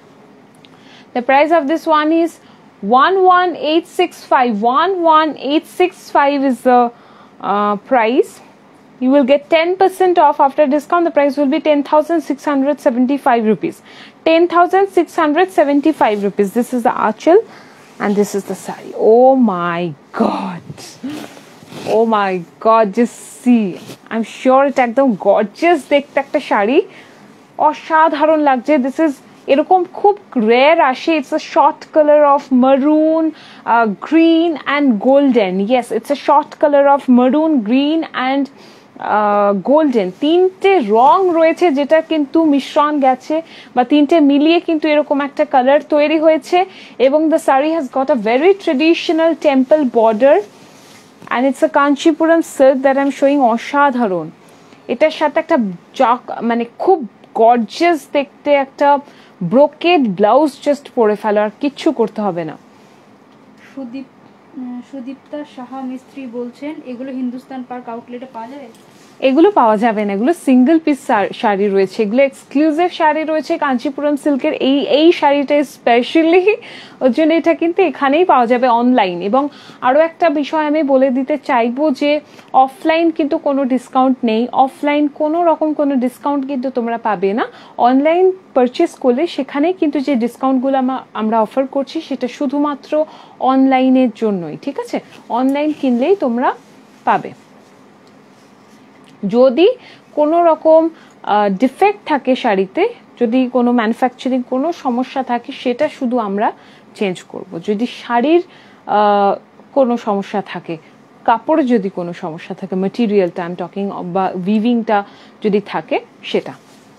The price of this one is one one eight six five. one one eight six five is the uh, price. You will get ten percent off after discount. The price will be ten thousand six hundred seventy-five rupees. ten thousand six hundred seventy-five rupees. This is the achal, and this is the sari. Oh my god. Oh my god, just see. I'm sure it একদম gorgeous দেখতে একটা শাড়ি, অসাধারণ লাগছে। This is এরকম খুব rare আসে। It's a short color of maroon, uh, green and golden. Yes, it's a short color of maroon, green and golden, তিনটে রং রয়েছে যেটা কিন্তু মিশ্রণ গেছে, বা তিনটে মিলিয়ে কিন্তু এরকম একটা কালার তৈরি হয়েছে। এবং the sari has got a very traditional temple border, and it's a Kanchipuram silk that I am showing. অসাধারণ। এটার সাথে একটা জাক, মানে খুব গর্জিয়াস দেখতে একটা ব্রোকেড ব্লাউজ জাস্ট পরে ফেলো, আর কিচ্ছু করতে হবে না। সুদীপ সুদীপ্তা সাহা মিস্ত্রি বলছেন, এগুলো হিন্দুস্তান পার্ক আউটলেটে পাওয়া যাবে? এগুলো পাওয়া যাবে না, এগুলো সিঙ্গেল পিস শাড়ি রয়েছে, এগুলো এক্সক্লুসিভ শাড়ি রয়েছে কাঞ্চিপুরম সিল্কের। এই এই শাড়িটা স্পেশালি ওর জন্য এটা কিন্তু এখানেই পাওয়া যাবে অনলাইন। এবং আরও একটা বিষয় আমি বলে দিতে চাইবো যে অফলাইন কিন্তু কোনো ডিসকাউন্ট নেই, অফলাইন কোনো রকম কোনো ডিসকাউন্ট কিন্তু তোমরা পাবে না। অনলাইন পারচেস করলে সেখানেই কিন্তু যে ডিসকাউন্টগুলো আমরা অফার করছি সেটা শুধুমাত্র অনলাইনের জন্যই, ঠিক আছে। অনলাইন কিনলেই তোমরা পাবে। যদি কোনো রকম ডিফেক্ট থাকে শাড়িতে যদি কোনো ম্যানুফ্যাকচারিং কোনো সমস্যা থাকে সেটা শুধু আমরা চেঞ্জ করব। যদি শাড়ির কোনো সমস্যা থাকে, কাপড়ে যদি কোনো সমস্যা থাকে, মেটেরিয়ালটা আই এম টকিং বা উইভিংটা যদি থাকে সেটা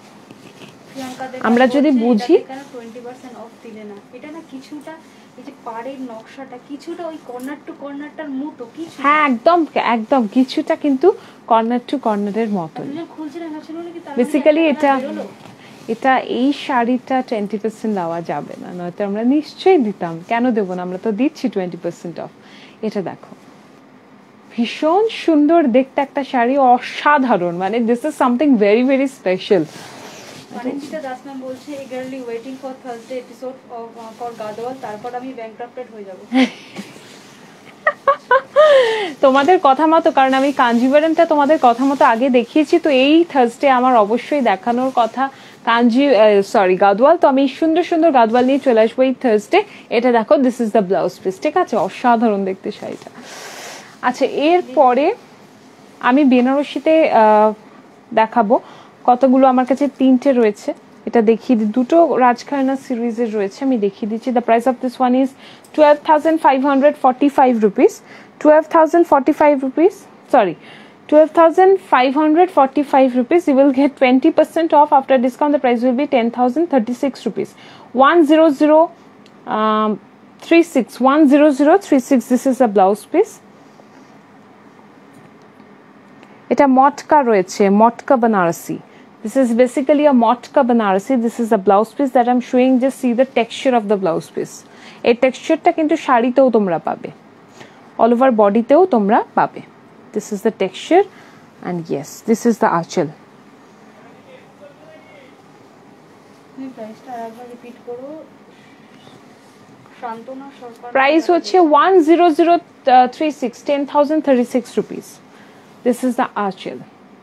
আমরা যদি বুঝি। টোয়েন্টি পার্সেন্ট অফ দিলে না, এটা না কিছুটা এই যে পাড়ের নকশাটা কিছুটা ওই কর্নার টু কর্নারটার মতো কিছু, হ্যাঁ একদম একদম কিছুটা কিন্তু কর্নার টু কর্নারের মতো। বেসিক্যালি এটা এটা এই শাড়িটা টোয়েন্টি পার্সেন্ট দেওয়া যাবে না, নয়তো আমরা নিশ্চয়ই দিতাম, কেন দেবো না, আমরা তো দিচ্ছি টোয়েন্টি পার্সেন্ট অফ। এটা দেখো ভীষণ সুন্দর দেখতে একটা শাড়ি, অসাধারণ, মানে this is something very very special. Anindita Das ma'am বলছে eagerly waiting for Thursday episode of uh, for Gadwal, তারপর আমি ব্যাংকরাপ্টেড হয়ে যাব। তোমাদের কথা মতো, কারণ আমি কাঞ্জিভারমটা তোমাদের কথা মতো আগে দেখিয়েছি, তো এই থার্সডে আমার অবশ্যই দেখানোর কথা কাঞ্জি সরি গাদওয়াল। তো আমি সুন্দর সুন্দর গাদওয়াল নিয়ে চলে আসবো এই থার্সডে। এটা দেখো, this is the blouse piece, ঠিক আছে, অসাধারণ দেখতে শাড়িটা। আচ্ছা, এরপরে আমি বেনারসিতে দেখাবো কতগুলো, আমার কাছে তিনটে রয়েছে, এটা দেখিয়ে দিই। দুটো রাজখানা সিরিজের রয়েছে, আমি দেখিয়ে দিচ্ছি। The price of this one is twelve thousand five hundred forty five rupees, twelve thousand forty five rupees, sorry, twelve thousand five hundred forty-five rupees. You will get twenty percent off. After discount, the price will be ten thousand thirty-six rupees. one zero zero three six, one zero zero three six. This is a blouse piece. এটা মটকা রয়েছে, মটকা Banarasi. This is basically a matka Banarasi. This is a blouse piece that I'm showing. Just see the texture of the blouse piece. এই টেক্সচারটা কিন্তু শাড়িতেও তোমরা পাবে, all over bodyতেও তোমরা পাবে। This is the texture and yes, this is the achal. Price হচ্ছে one zero zero three six, ten thousand thirty-six rupees. This is the achal.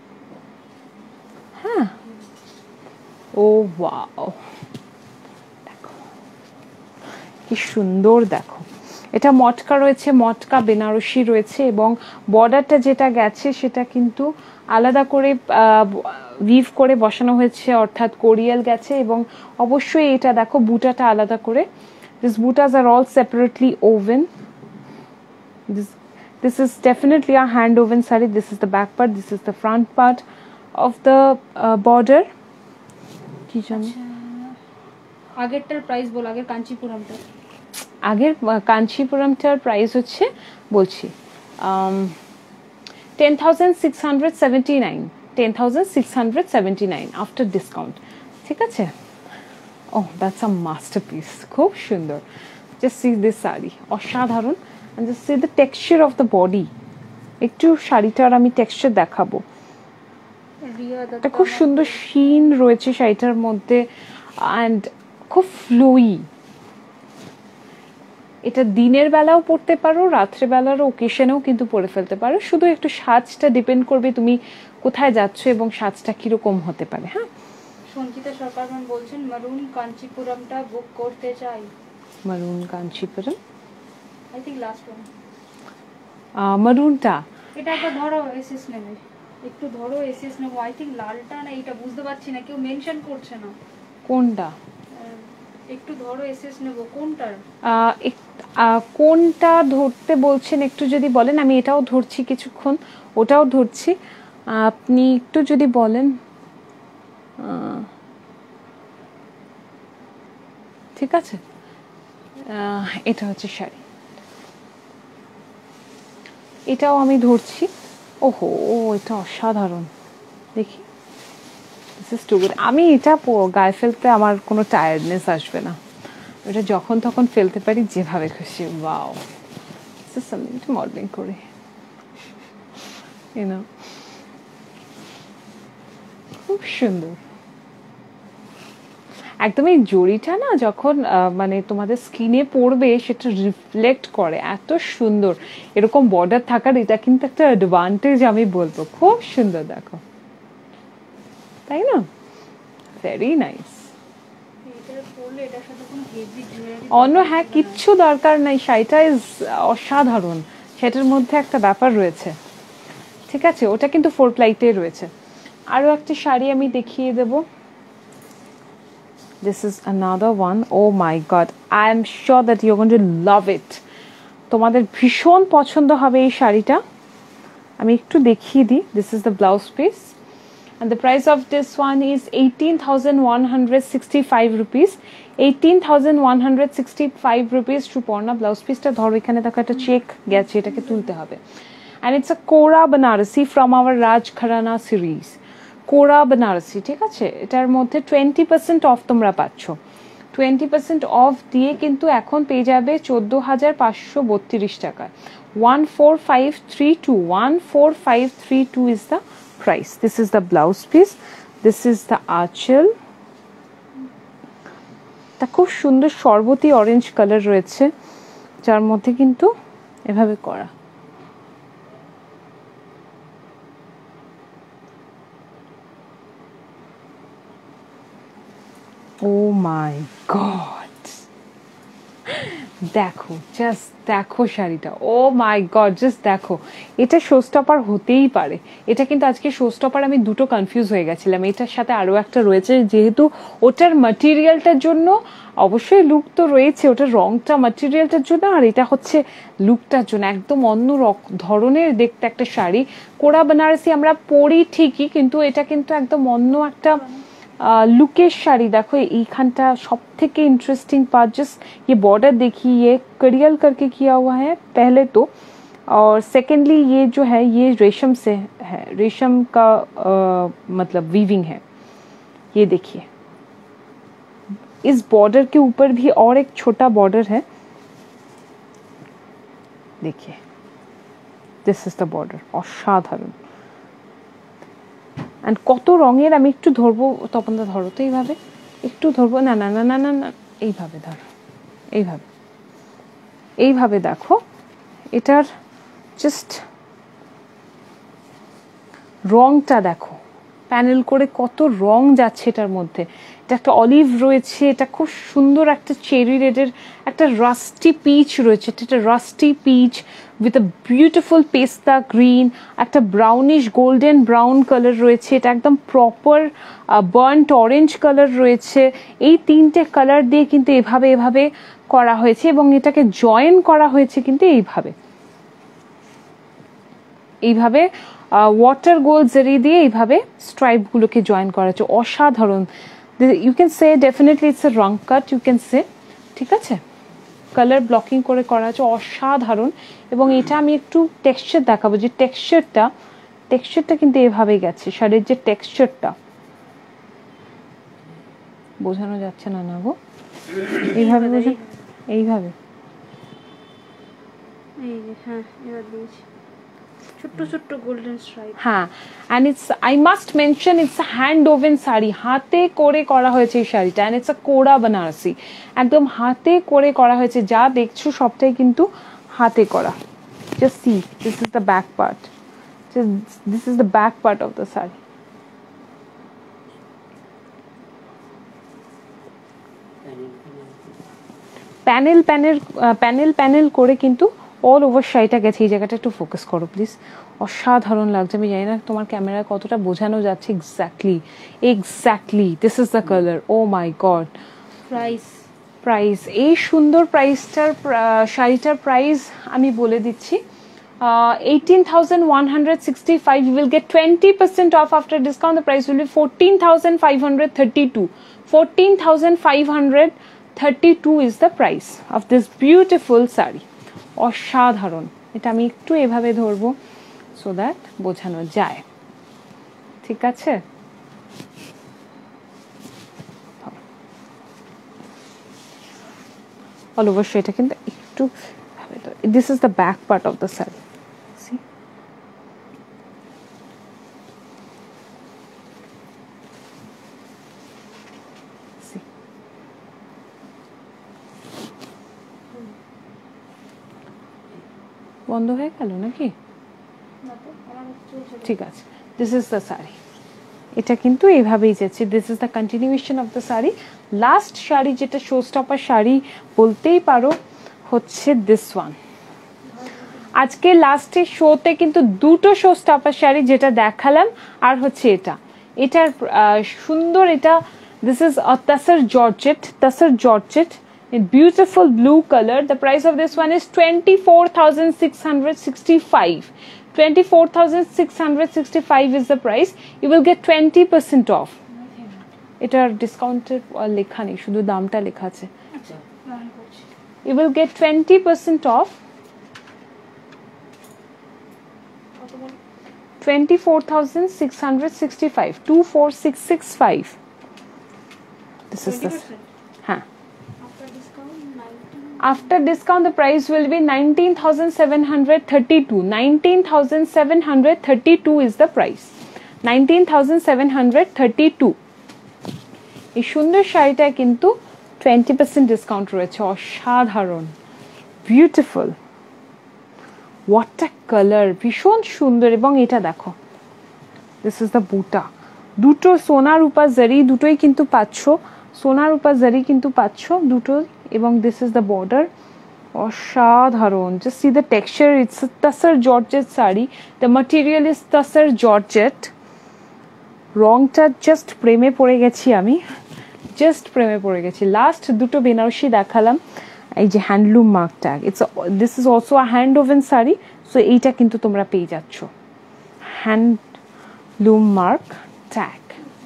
Huh. Oh wow. দেখো কি সুন্দর, দেখো এটা মটকা রয়েছে, মটকা বেনারসি রয়েছে, এবং বর্ডারটা যেটা গেছে সেটা কিন্তু আলাদা করে উইভ করে বসানো হয়েছে, অর্থাৎ কোরিয়াল গেছে, এবং অবশ্যই এটা দেখো বুটাটা আলাদা করে। This butas are all separately woven. This this is definitely a hand woven sari. This is the back part, this is the front part of the border. কি জানো আগেরটার প্রাইস বল, আগের কাঞ্চিপুরমটা, আগের কাঞ্চিপুরমটার প্রাইস হচ্ছে বলছি ten thousand six hundred seventy nine, ten thousand six hundred seventy nine after discount, ঠিক আছে। ও that's a masterpiece, খুব সুন্দর। জাস্ট সি দিস শাড়ি, অসাধারণ। And just see the texture of the body. একটু শাড়িটার আমি টেক্সচার দেখাবো। এটা খুব সুন্দর শিন রয়েছে শাড়িটার মধ্যে, অ্যান্ড খুব ফ্লুই। এটা দিনের বেলাও পরতে পারো, রাত্রেবেলার ওকেশনেও কিন্তু পরে ফেলতে পারো, শুধু একটু সাজটা ডিপেন্ড করবে তুমি কোথায় যাচ্ছ এবং সাজটা কিরকম হতে পারে। হ্যাঁ, সঞ্চিতা সরকার ম্যাম বলছেন মারুন কাঞ্চিপুরমটা বুক করতে চাই। Maroon Kanchipuram, I think last one মারুনটা। এটা একবার ধরো এসএস নেবে, একটু ধরো এসএস নেবো। আই থিংক লালটা না এটা বুঝতে পারছি না, কেউ মেনশন করছে না কোনটা। একটু ধরো এসএস নেবো কোনটার, কোনটা ধরতে বলছেন একটু যদি বলেন। আমি এটাও ধরছি কিছুক্ষণ, ওটাও ধরছি, আপনি একটু যদি বলেন। ঠিক আছে, এটা হচ্ছে শাড়ি, এটাও আমি ধরছি। ওহো, এটা অসাধারণ, দেখি। আমি এটা গায়ে ফেলতে আমার কোনো টায়ার্ডনেস আসবে না, এটা যখন তখন ফেলতে পারি যেভাবে খুশি। ওয়াও, একটু মডেলিং করে, খুব সুন্দর। একদম এই জড়িটা না যখন মানে তোমাদের স্কিনে পড়বে সেটা রিফ্লেক্ট করে, এত সুন্দর। এরকম বর্ডার থাকার এটা কিন্তু একটা অ্যাডভান্টেজ আমি বলবো, খুব সুন্দর দেখো, তাই না? Very nice. অন্য হ্যাঁ কিচ্ছু দরকার নাই, শাড়িটা ইজ অসাধারণ, সেটার মধ্যে একটা ব্যাপার রয়েছে, ঠিক আছে। ওটা কিন্তু ফোর প্লাইতে রয়েছে। আরও একটা শাড়ি আমি দেখিয়ে দেব, This is another one. Oh my god, I am sure that you're going to love it. তোমাদের ভীষণ পছন্দ হবে এই শাড়িটা। আমি একটু দেখিয়ে দিই। This is the blouse piece and the price of this one is eighteen thousand one hundred sixty-five rupees. eighteen thousand one hundred sixty-five rupees to Parna. Blouse পিসটা ধরো, এখানে দেখো একটা চেক গেছে, এটাকে তুলতে হবে। And it's a Kora Banarasi from our Raj Gharana series. কোরা বেনারসি, ঠিক আছে? এটার মধ্যে টোয়েন্টি পার্সেন্ট অফ তোমরা পাচ্ছ। টোয়েন্টি পার্সেন্ট অফ দিয়ে কিন্তু এখন পেয়ে যাবে চোদ্দ হাজার পাঁচশো বত্রিশ টাকায়। One four five three two one four five three two is the price. This is the blouse piece, this is the anchal. তা খুব সুন্দর শরবতী অরেঞ্জ কালার রয়েছে, যার মধ্যে কিন্তু এভাবে করা। Oh my god, দেখো, জাস্ট দেখো শাড়িটা। ও মাই গড, জাস্ট দেখো। এটা শো স্টপার হতেই পারে। এটা কিন্তু আজকে শো স্টপার আমি দুটো কনফিউজ হয়ে গেছিলাম। এটার সাথে আরও একটা রয়েছে, যেহেতু ওটার ম্যাটেরিয়ালটার জন্য অবশ্যই লুক তো রয়েছে, ওটার রংটা ম্যাটেরিয়ালটার জন্য, আর এটা হচ্ছে লুকটার জন্য। একদম অন্য ধরনের দেখতে একটা শাড়ি। কোরা বেনারসি আমরা পরি ঠিকই, কিন্তু এটা কিন্তু একদম অন্য একটা लुकेश शाड़ी। देखो এইখানটা সব থেকে इंटरेस्टिंग पार्ट, जस्ट ये बॉर्डर देखिए, ये कड़ियल करके किया हुआ है पहले तो, और सेकेंडली ये जो है ये रेशम से है, रेशम का आ, मतलब वीविंग है। ये देखिए, इस बॉर्डर के ऊपर भी और एक छोटा बॉर्डर है, देखिए, दिस इज द बॉर्डर। असाधारण। অ্যান্ড কত রঙের, আমি একটু ধরবো, তপনদা ধরো তো এইভাবে, একটু ধরবো, না না না না না না এইভাবে ধরো, এইভাবে এইভাবে দেখো। এটার জাস্ট রংটা দেখো, প্যানেল করে কত রং যাচ্ছে এটার মধ্যে। এটা একটা অলিভ রয়েছে, এটা খুব সুন্দর একটা চেরি রেডের একটা রাস্টি পিচ রয়েছে, এটা একটা rusty peach with a beautiful pista green, একটা ব্রাউনিশ গোল্ডেন ব্রাউন কালার রয়েছে, এটা একদম প্রপার বার্নড অরেঞ্জ কালার রয়েছে। এই তিনটে কালার দিয়ে কিন্তু এভাবে এভাবে করা হয়েছে, এবং এটাকে জয়েন করা হয়েছে কিন্তু এইভাবে এইভাবে ওয়াটার গোল্ড জারি দিয়ে এইভাবে স্ট্রাইপগুলোকে জয়েন করা হয়েছে। অসাধারণ। You can say definitely it's a wrong cut, you can say, ঠিক আছে? কালার ব্লকিং করে করা হয়েছে, অসাধারণ। এবং এটা আমি একটু টেক্সচার দেখাবো, যে টেক্সচারটা টেক্সচারটা কিন্তু এভাবে গেছে, শাড়ির যে টেক্সচারটা বোঝানো যাচ্ছে না না গো, এইভাবে বোঝা, এইভাবে, এই যে, হ্যাঁ এবার দিয়েছি ছোট্ট ছোট্ট গোল্ডেন স্ট্রাইপ। হ্যাঁ, and it's, I must mention, it's a hand woven sari, হাতে করে করা হয়েছে এই শাড়িটা। অ্যান্ড ইটস আ কোরা বেনারসি, একদম হাতে করে করা হয়েছে। যা দেখছো সবটাই কিন্তু হাতে করা। Just see, this is the back part, this is the back part of the sari. Panel panel panel panel করে কিন্তু অল ওভার শাড়িটা গেছে। এই জায়গাটা একটু ফোকাস করো প্লিজ। অসাধারণ লাগছে। আমি জানি না তোমার ক্যামেরায় কতটা বোঝানো যাচ্ছে। Exactly exactly this is the colour. Oh my god. Price price এই সুন্দর প্রাইসটার, শাড়িটার প্রাইস আমি বলে দিচ্ছি, eighteen thousand one hundred sixty-five. You will get twenty percent off after discount. The price will be fourteen thousand five hundred thirty-two. fourteen thousand five hundred thirty-two is the price of this beautiful saree. অসাধারণ। এটা আমি একটু এভাবে ধরবো so that বোঝানো যায়, ঠিক আছে? অল ওভার সেটা কিন্তু একটু, this is the back part of the sari. See, বন্ধ হয়ে গেল নাকি? ঠিক আছে, দিস ইজ দ্য শাড়ি। এটা কিন্তু এইভাবেই যাচ্ছে। This is the continuation of the sari. Last sari যেটা শো স্টপার শাড়ি বলতেই পারো হচ্ছে দিস ওয়ান। আজকে লাস্টে শোতে কিন্তু দুটো শো স্টপার শাড়ি যেটা দেখালাম, আর হচ্ছে এটা। এটার সুন্দর, এটা This is a Tassar Georgette, Tassar Georgette in beautiful blue color. The price of this one is twenty-four thousand six hundred sixty-five. twenty-four thousand six hundred sixty-five is the price. You will get twenty percent off. এটার ডিসকাউন্টের লেখা নেই, শুধু দামটা লেখা আছে। আচ্ছা plan করছি। You will get twenty percent off. কত বলি? twenty-four thousand six hundred sixty-five. two four six six five. This is the twenty percent? huh. After discount nineteen. After discount, the price will be nineteen thousand seven hundred thirty-two. nineteen thousand seven hundred thirty-two is the price. nineteen thousand seven hundred thirty-two. এই সুন্দর শাড়িটা কিন্তু twenty percent discount রয়েছে, অসাধারণ, beautiful, what a colour, ভীষণ সুন্দর। এবং এটা দেখো, দিস ইজ দ্য বুটা, দুটো সোনা রূপা জারি দুটোই কিন্তু পাচ্ছ, সোনা রূপা জারি কিন্তু পাচ্ছ দুটো। এবং দিস ইজ দ্য বর্ডার, অসাধারণ। Just see the texture, it's tussar georgette sari, the material is tussar georgette. রংটা জাস্ট প্রেমে পড়ে গেছি আমি, জাস্ট প্রেমে পড়ে গেছি। লাস্ট দুটো বেনারসি দেখালাম, এই যে handloom mark tag, it's this is also a hand woven sari, so এইটা কিন্তু তোমরা পেয়ে যাচ্ছ, হ্যান্ডলুম মার্ক ট্যাগ।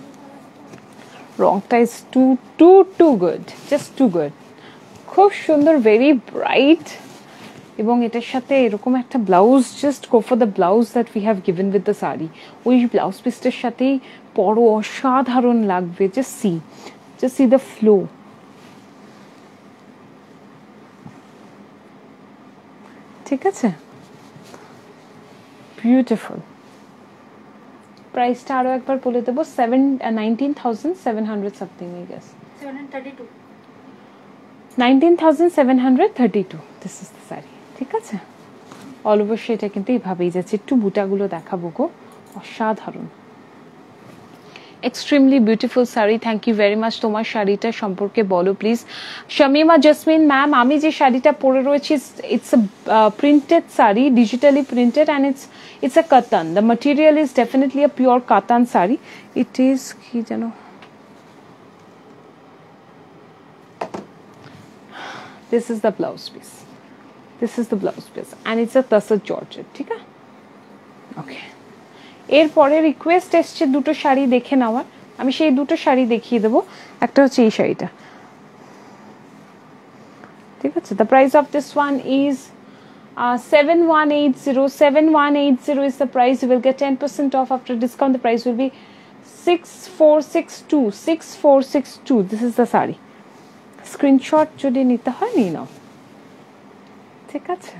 রংটা is two too too good, just too good, খুব সুন্দর, ভেরি ব্রাইট। এবং এটার সাথে এরকম একটা blouse, just go for the blouse that we have given with the sari, ওই ব্লাউজ পিসটার সাথেই পরো, অসাধারণ লাগবে। Just see, just see the flow, ঠিক আছে, বিউটিফুল। প্রাইসটা আরো একবার বলে দেবো, seven nineteen thousand seven hundred something, I guess seven thirty-two. nineteen thousand seven hundred thirty-two. This is the sari, ঠিক আছে। অল ওভার সেটা কিন্তু এইভাবেই যাচ্ছে। একটু বুটাগুলো দেখাবো গো, অসাধারণ, extremely beautiful sari. Thank you very much. তোমার শাড়িটা সম্পর্কে বলো প্লিজ। শামিমা জসমিন ম্যাম, আমি যে শাড়িটা পরে রয়েছি, it's a printed sari, digitally printed, and it's it's a katan. The material is definitely a pure katan sari. It is কি যেন, this is the blouse piece, this is the blouse piece, and it's a tassar georgette, ঠিক আছে। ওকে, এরপরে request এসছে দুটো শাড়ি দেখে নেওয়ার, আমি সেই দুটো শাড়ি দেখিয়ে দেবো। একটা হচ্ছে এই শাড়িটা, ঠিক আছে। The price of this one is seven one eight zero. seven one eight zero is the price. You will get ten percent off after discount. The price will be six four six two. six four six two. This is the sari. Screenshot যদি নিতে হয় নিয়ে নাও, ঠিক আছে।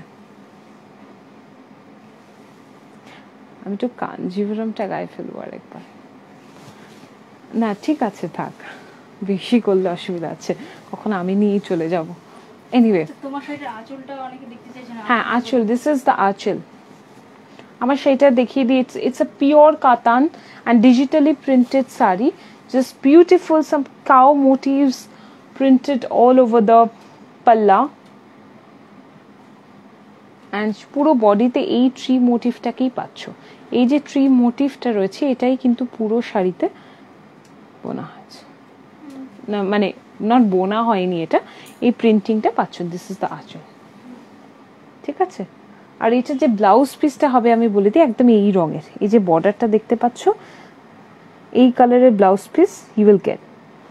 আমি তো কাঞ্জিভরমটা গায়ে ফেলবো আর একবার, না ঠিক আছে থাক, বেশি করলে অসুবিধা আছে, কখন আমি নিয়েই চলে যাব। এনিওয়ে, তোমার শাড়ির আঁচলটা অনেকে দেখতে চাইছে না। হ্যাঁ আঁচল, দিস ইজ দ্য আঁচল। আমার সেইটা দেখিয়ে দিই, it's it's a pure katan and digitally printed sari, just beautiful, some cow motifs printed all over the palla, and পুরো বডিতে এই ট্রি মোটিভটাকেই পাচ্ছ। এই যে ট্রি মোটিভটা রয়েছে, এটাই কিন্তু পুরো শাড়িতে বোনা হয়েছে, না মানে নট বোনা হয়নি, এটা এই প্রিন্টিংটা পাচ্ছ। দিস ইজ দ্য আঁচল, ঠিক আছে। আর এটা যে ব্লাউজ পিসটা হবে আমি বলে দিই, একদম এই রঙের, এই যে বর্ডারটা দেখতে পাচ্ছ, এই কালারের blouse piece you will get.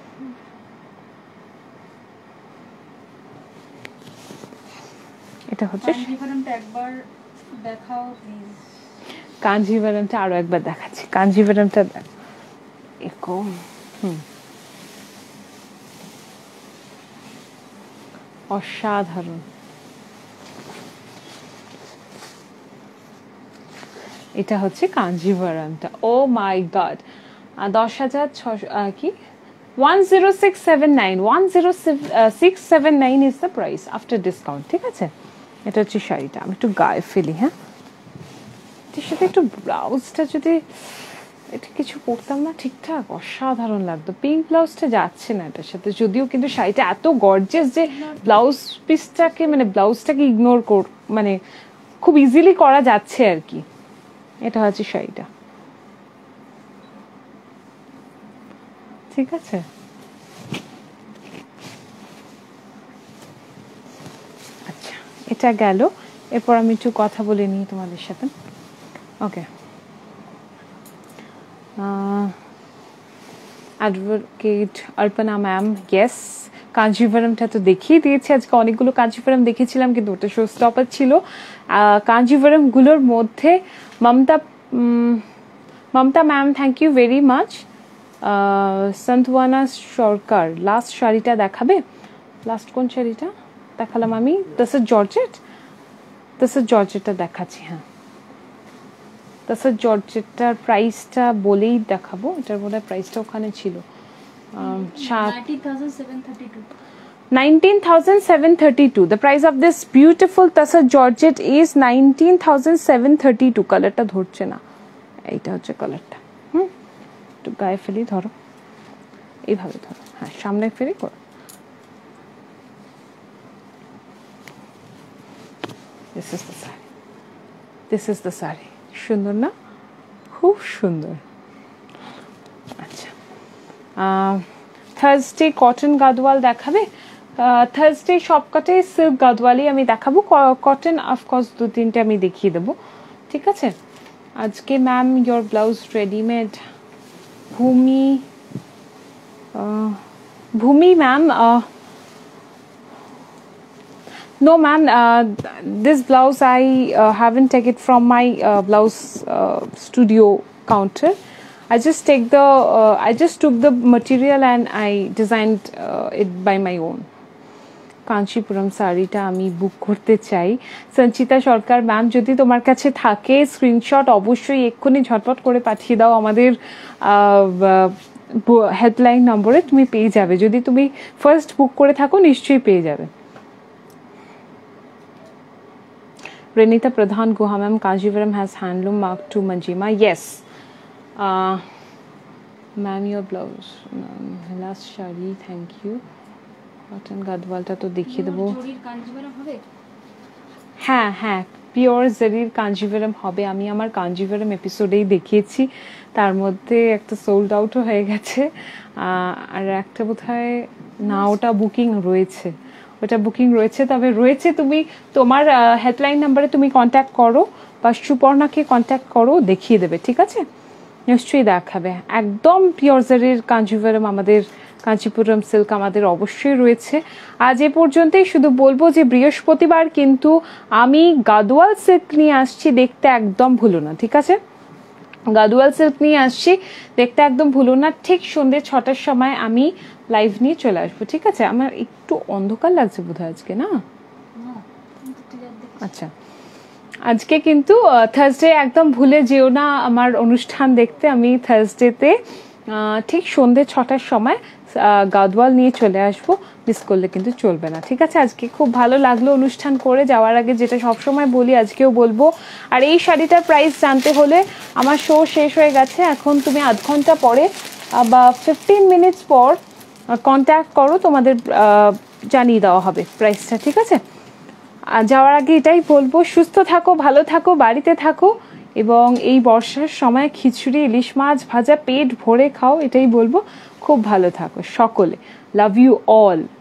এটা হচ্ছে কাঞ্জিভারমটা একবার দেখাও প্লিজ। কাঞ্জিভারমটা আরো একবার দেখাচ্ছি, কাঞ্জিভারমটা এরকম, হুম, অসাধারণ। এটা হচ্ছে কাঞ্জিভারমটা, ও মাই গড। দশ হাজার ছশো কি one zero six seven nine, one zero six seven nine is the price after discount, ঠিক আছে। এটা হচ্ছে শাড়িটা, আমি একটু গায়ে ফেলি, হ্যাঁ এটার সাথে একটু ব্লাউজটা যদি এটা কিছু পরতাম না ঠিকঠাক, অসাধারণ লাগতো। পিঙ্ক ব্লাউজটা যাচ্ছে না এটার সাথে, যদিও কিন্তু শাড়িটা এত গর্জিয়াস যে ব্লাউজ পিসটাকে মানে ব্লাউজটাকে ইগনোর কর মানে খুব ইজিলি করা যাচ্ছে আর কি। এটা হচ্ছে শাড়িটা, ঠিক আছে। এটা গেল, এরপর আমি একটু কথা বলে নিই তোমাদের সাথে। Okay, advocate Arpana ma'am, yes কাঞ্জিভারমটা তো দেখিয়ে দিয়েছি, আজকে অনেকগুলো কাঞ্জিভারম দেখেছিলাম কিন্তু ওটা শো স্টপার ছিল। কাঞ্জিভারমগুলোর মধ্যে Mamata Mamata ma'am thank you very much. Santwana Sarkar last শাড়িটা দেখাবে? লাস্ট কোন শাড়িটা দেখালাম আমি? This is georgette, this is জর্জেটটা দেখাচ্ছি। হ্যাঁ, দিস ইজ জর্জেটটার প্রাইসটা বলেই দেখাবো, এটার বোধহয় প্রাইসটা ওখানে ছিল nineteen thousand seven hundred thirty-two. The price of this beautiful Tussar Georgette is nineteen thousand seven hundred thirty-two. কালারটা ধরছে না, এইটা হচ্ছে কালারটা। হুম, একটু গায়ে ফেলি, ধরো এইভাবে ধরো, হ্যাঁ সামনে ফেরি করো। This is the saree. This is the saree. সুন্দর না? খুব সুন্দর। আচ্ছা, থার্সডে কটন গাদওয়াল দেখাবে? থার্সডে সবকটাই সিল্ক গাদওয়ালই আমি দেখাবো, কটন অফকোর্স দু তিনটে আমি দেখিয়ে দেবো, ঠিক আছে? আজকে ma'am your blouse readymade. Bhumi Bhumi ma'am, no ma'am, uh, this blouse I uh, haven't taken it from my uh, blouse uh, studio counter. I just take the uh, I just took the material and I designed uh, it by my own. Kanchipuram শাড়িটা আমি বুক করতে চাই। সঞ্চিতা সরকার ma'am, যদি তোমার কাছে থাকে screenshot অবশ্যই এক্ষুনি ঝটপট করে পাঠিয়ে দাও আমাদের হেল্পলাইন নম্বরে, তুমি পেয়ে যাবে। যদি তুমি ফার্স্ট বুক করে থাকো নিশ্চয়ই পেয়ে যাবে। Renita Pradhan Guha ma'am, Kanjivaram has handloom mark to Manjima. Yes. Uh, ma'am, your blouse. Ma'am, last shari, thank you. Cotton Gadwalta to দেখিয়ে দেবো। হ্যাঁ হ্যাঁ, পিওর জারির কাঞ্জিভারম হবে। আমি আমার কাঞ্জিভারম এপিসোডেই দেখিয়েছি, তার মধ্যে একটা সোল্ড আউটও হয়ে গেছে, আর একটা বোধহয় না ওটা বুকিং রয়েছে, ওটা বুকিং রয়েছে, তবে রয়েছে। তুমি তোমার হেল্পলাইন নাম্বারে তুমি কন্ট্যাক্ট করো বা সুপর্ণাকে কন্ট্যাক্ট করো, দেখিয়ে দেবে, ঠিক আছে? নিশ্চয়ই দেখাবে। একদম পিওর জারির কাঞ্জিভারম আমাদের, কাঞ্চিপুরম সিল্ক আমাদের অবশ্যই রয়েছে। আজ এ পর্যন্তই, শুধু বলবো যে বৃহস্পতিবার কিন্তু আমি গাদওয়াল সিল্ক নিয়ে আসছি, দেখতে একদম ভুলো না, ঠিক আছে? গাদওয়াল সিল্ক নিয়ে আসছি, দেখতে একদম ভুলো না। ঠিক সন্ধ্যে ছটার সময় আমি লাইভ নিয়ে চলে আসবো, ঠিক আছে? আমার একটু অন্ধকার লাগছে বোধহয় আজকে, না? আচ্ছা, আজকে কিন্তু থার্সডে একদম ভুলে যেও না আমার অনুষ্ঠান দেখতে। আমি থার্সডেতে ঠিক সন্ধ্যে ছটার সময় গাদওয়াল নিয়ে চলে আসবো, মিস করলে কিন্তু চলবে না, ঠিক আছে? আজকে খুব ভালো লাগলো অনুষ্ঠান করে, যাওয়ার আগে যেটা সবসময় বলি আজকেও বলবো। আর এই শাড়িটার প্রাইস জানতে হলে আমার শো শেষ হয়ে গেছে, এখন তুমি আধ ঘন্টা পরে বা ফিফটিন মিনিটস পর কন্ট্যাক্ট করো, তোমাদের জানিয়ে দেওয়া হবে প্রাইসটা, ঠিক আছে? আর যাওয়ার আগে এটাই বলবো, সুস্থ থাকো, ভালো থাকো, বাড়িতে থাকো, এবং এই বর্ষার সময় খিচুড়ি, ইলিশ মাছ ভাজা পেট ভরে খাও, এটাই বলবো। খুব ভালো থাকো সকলে। Love you all.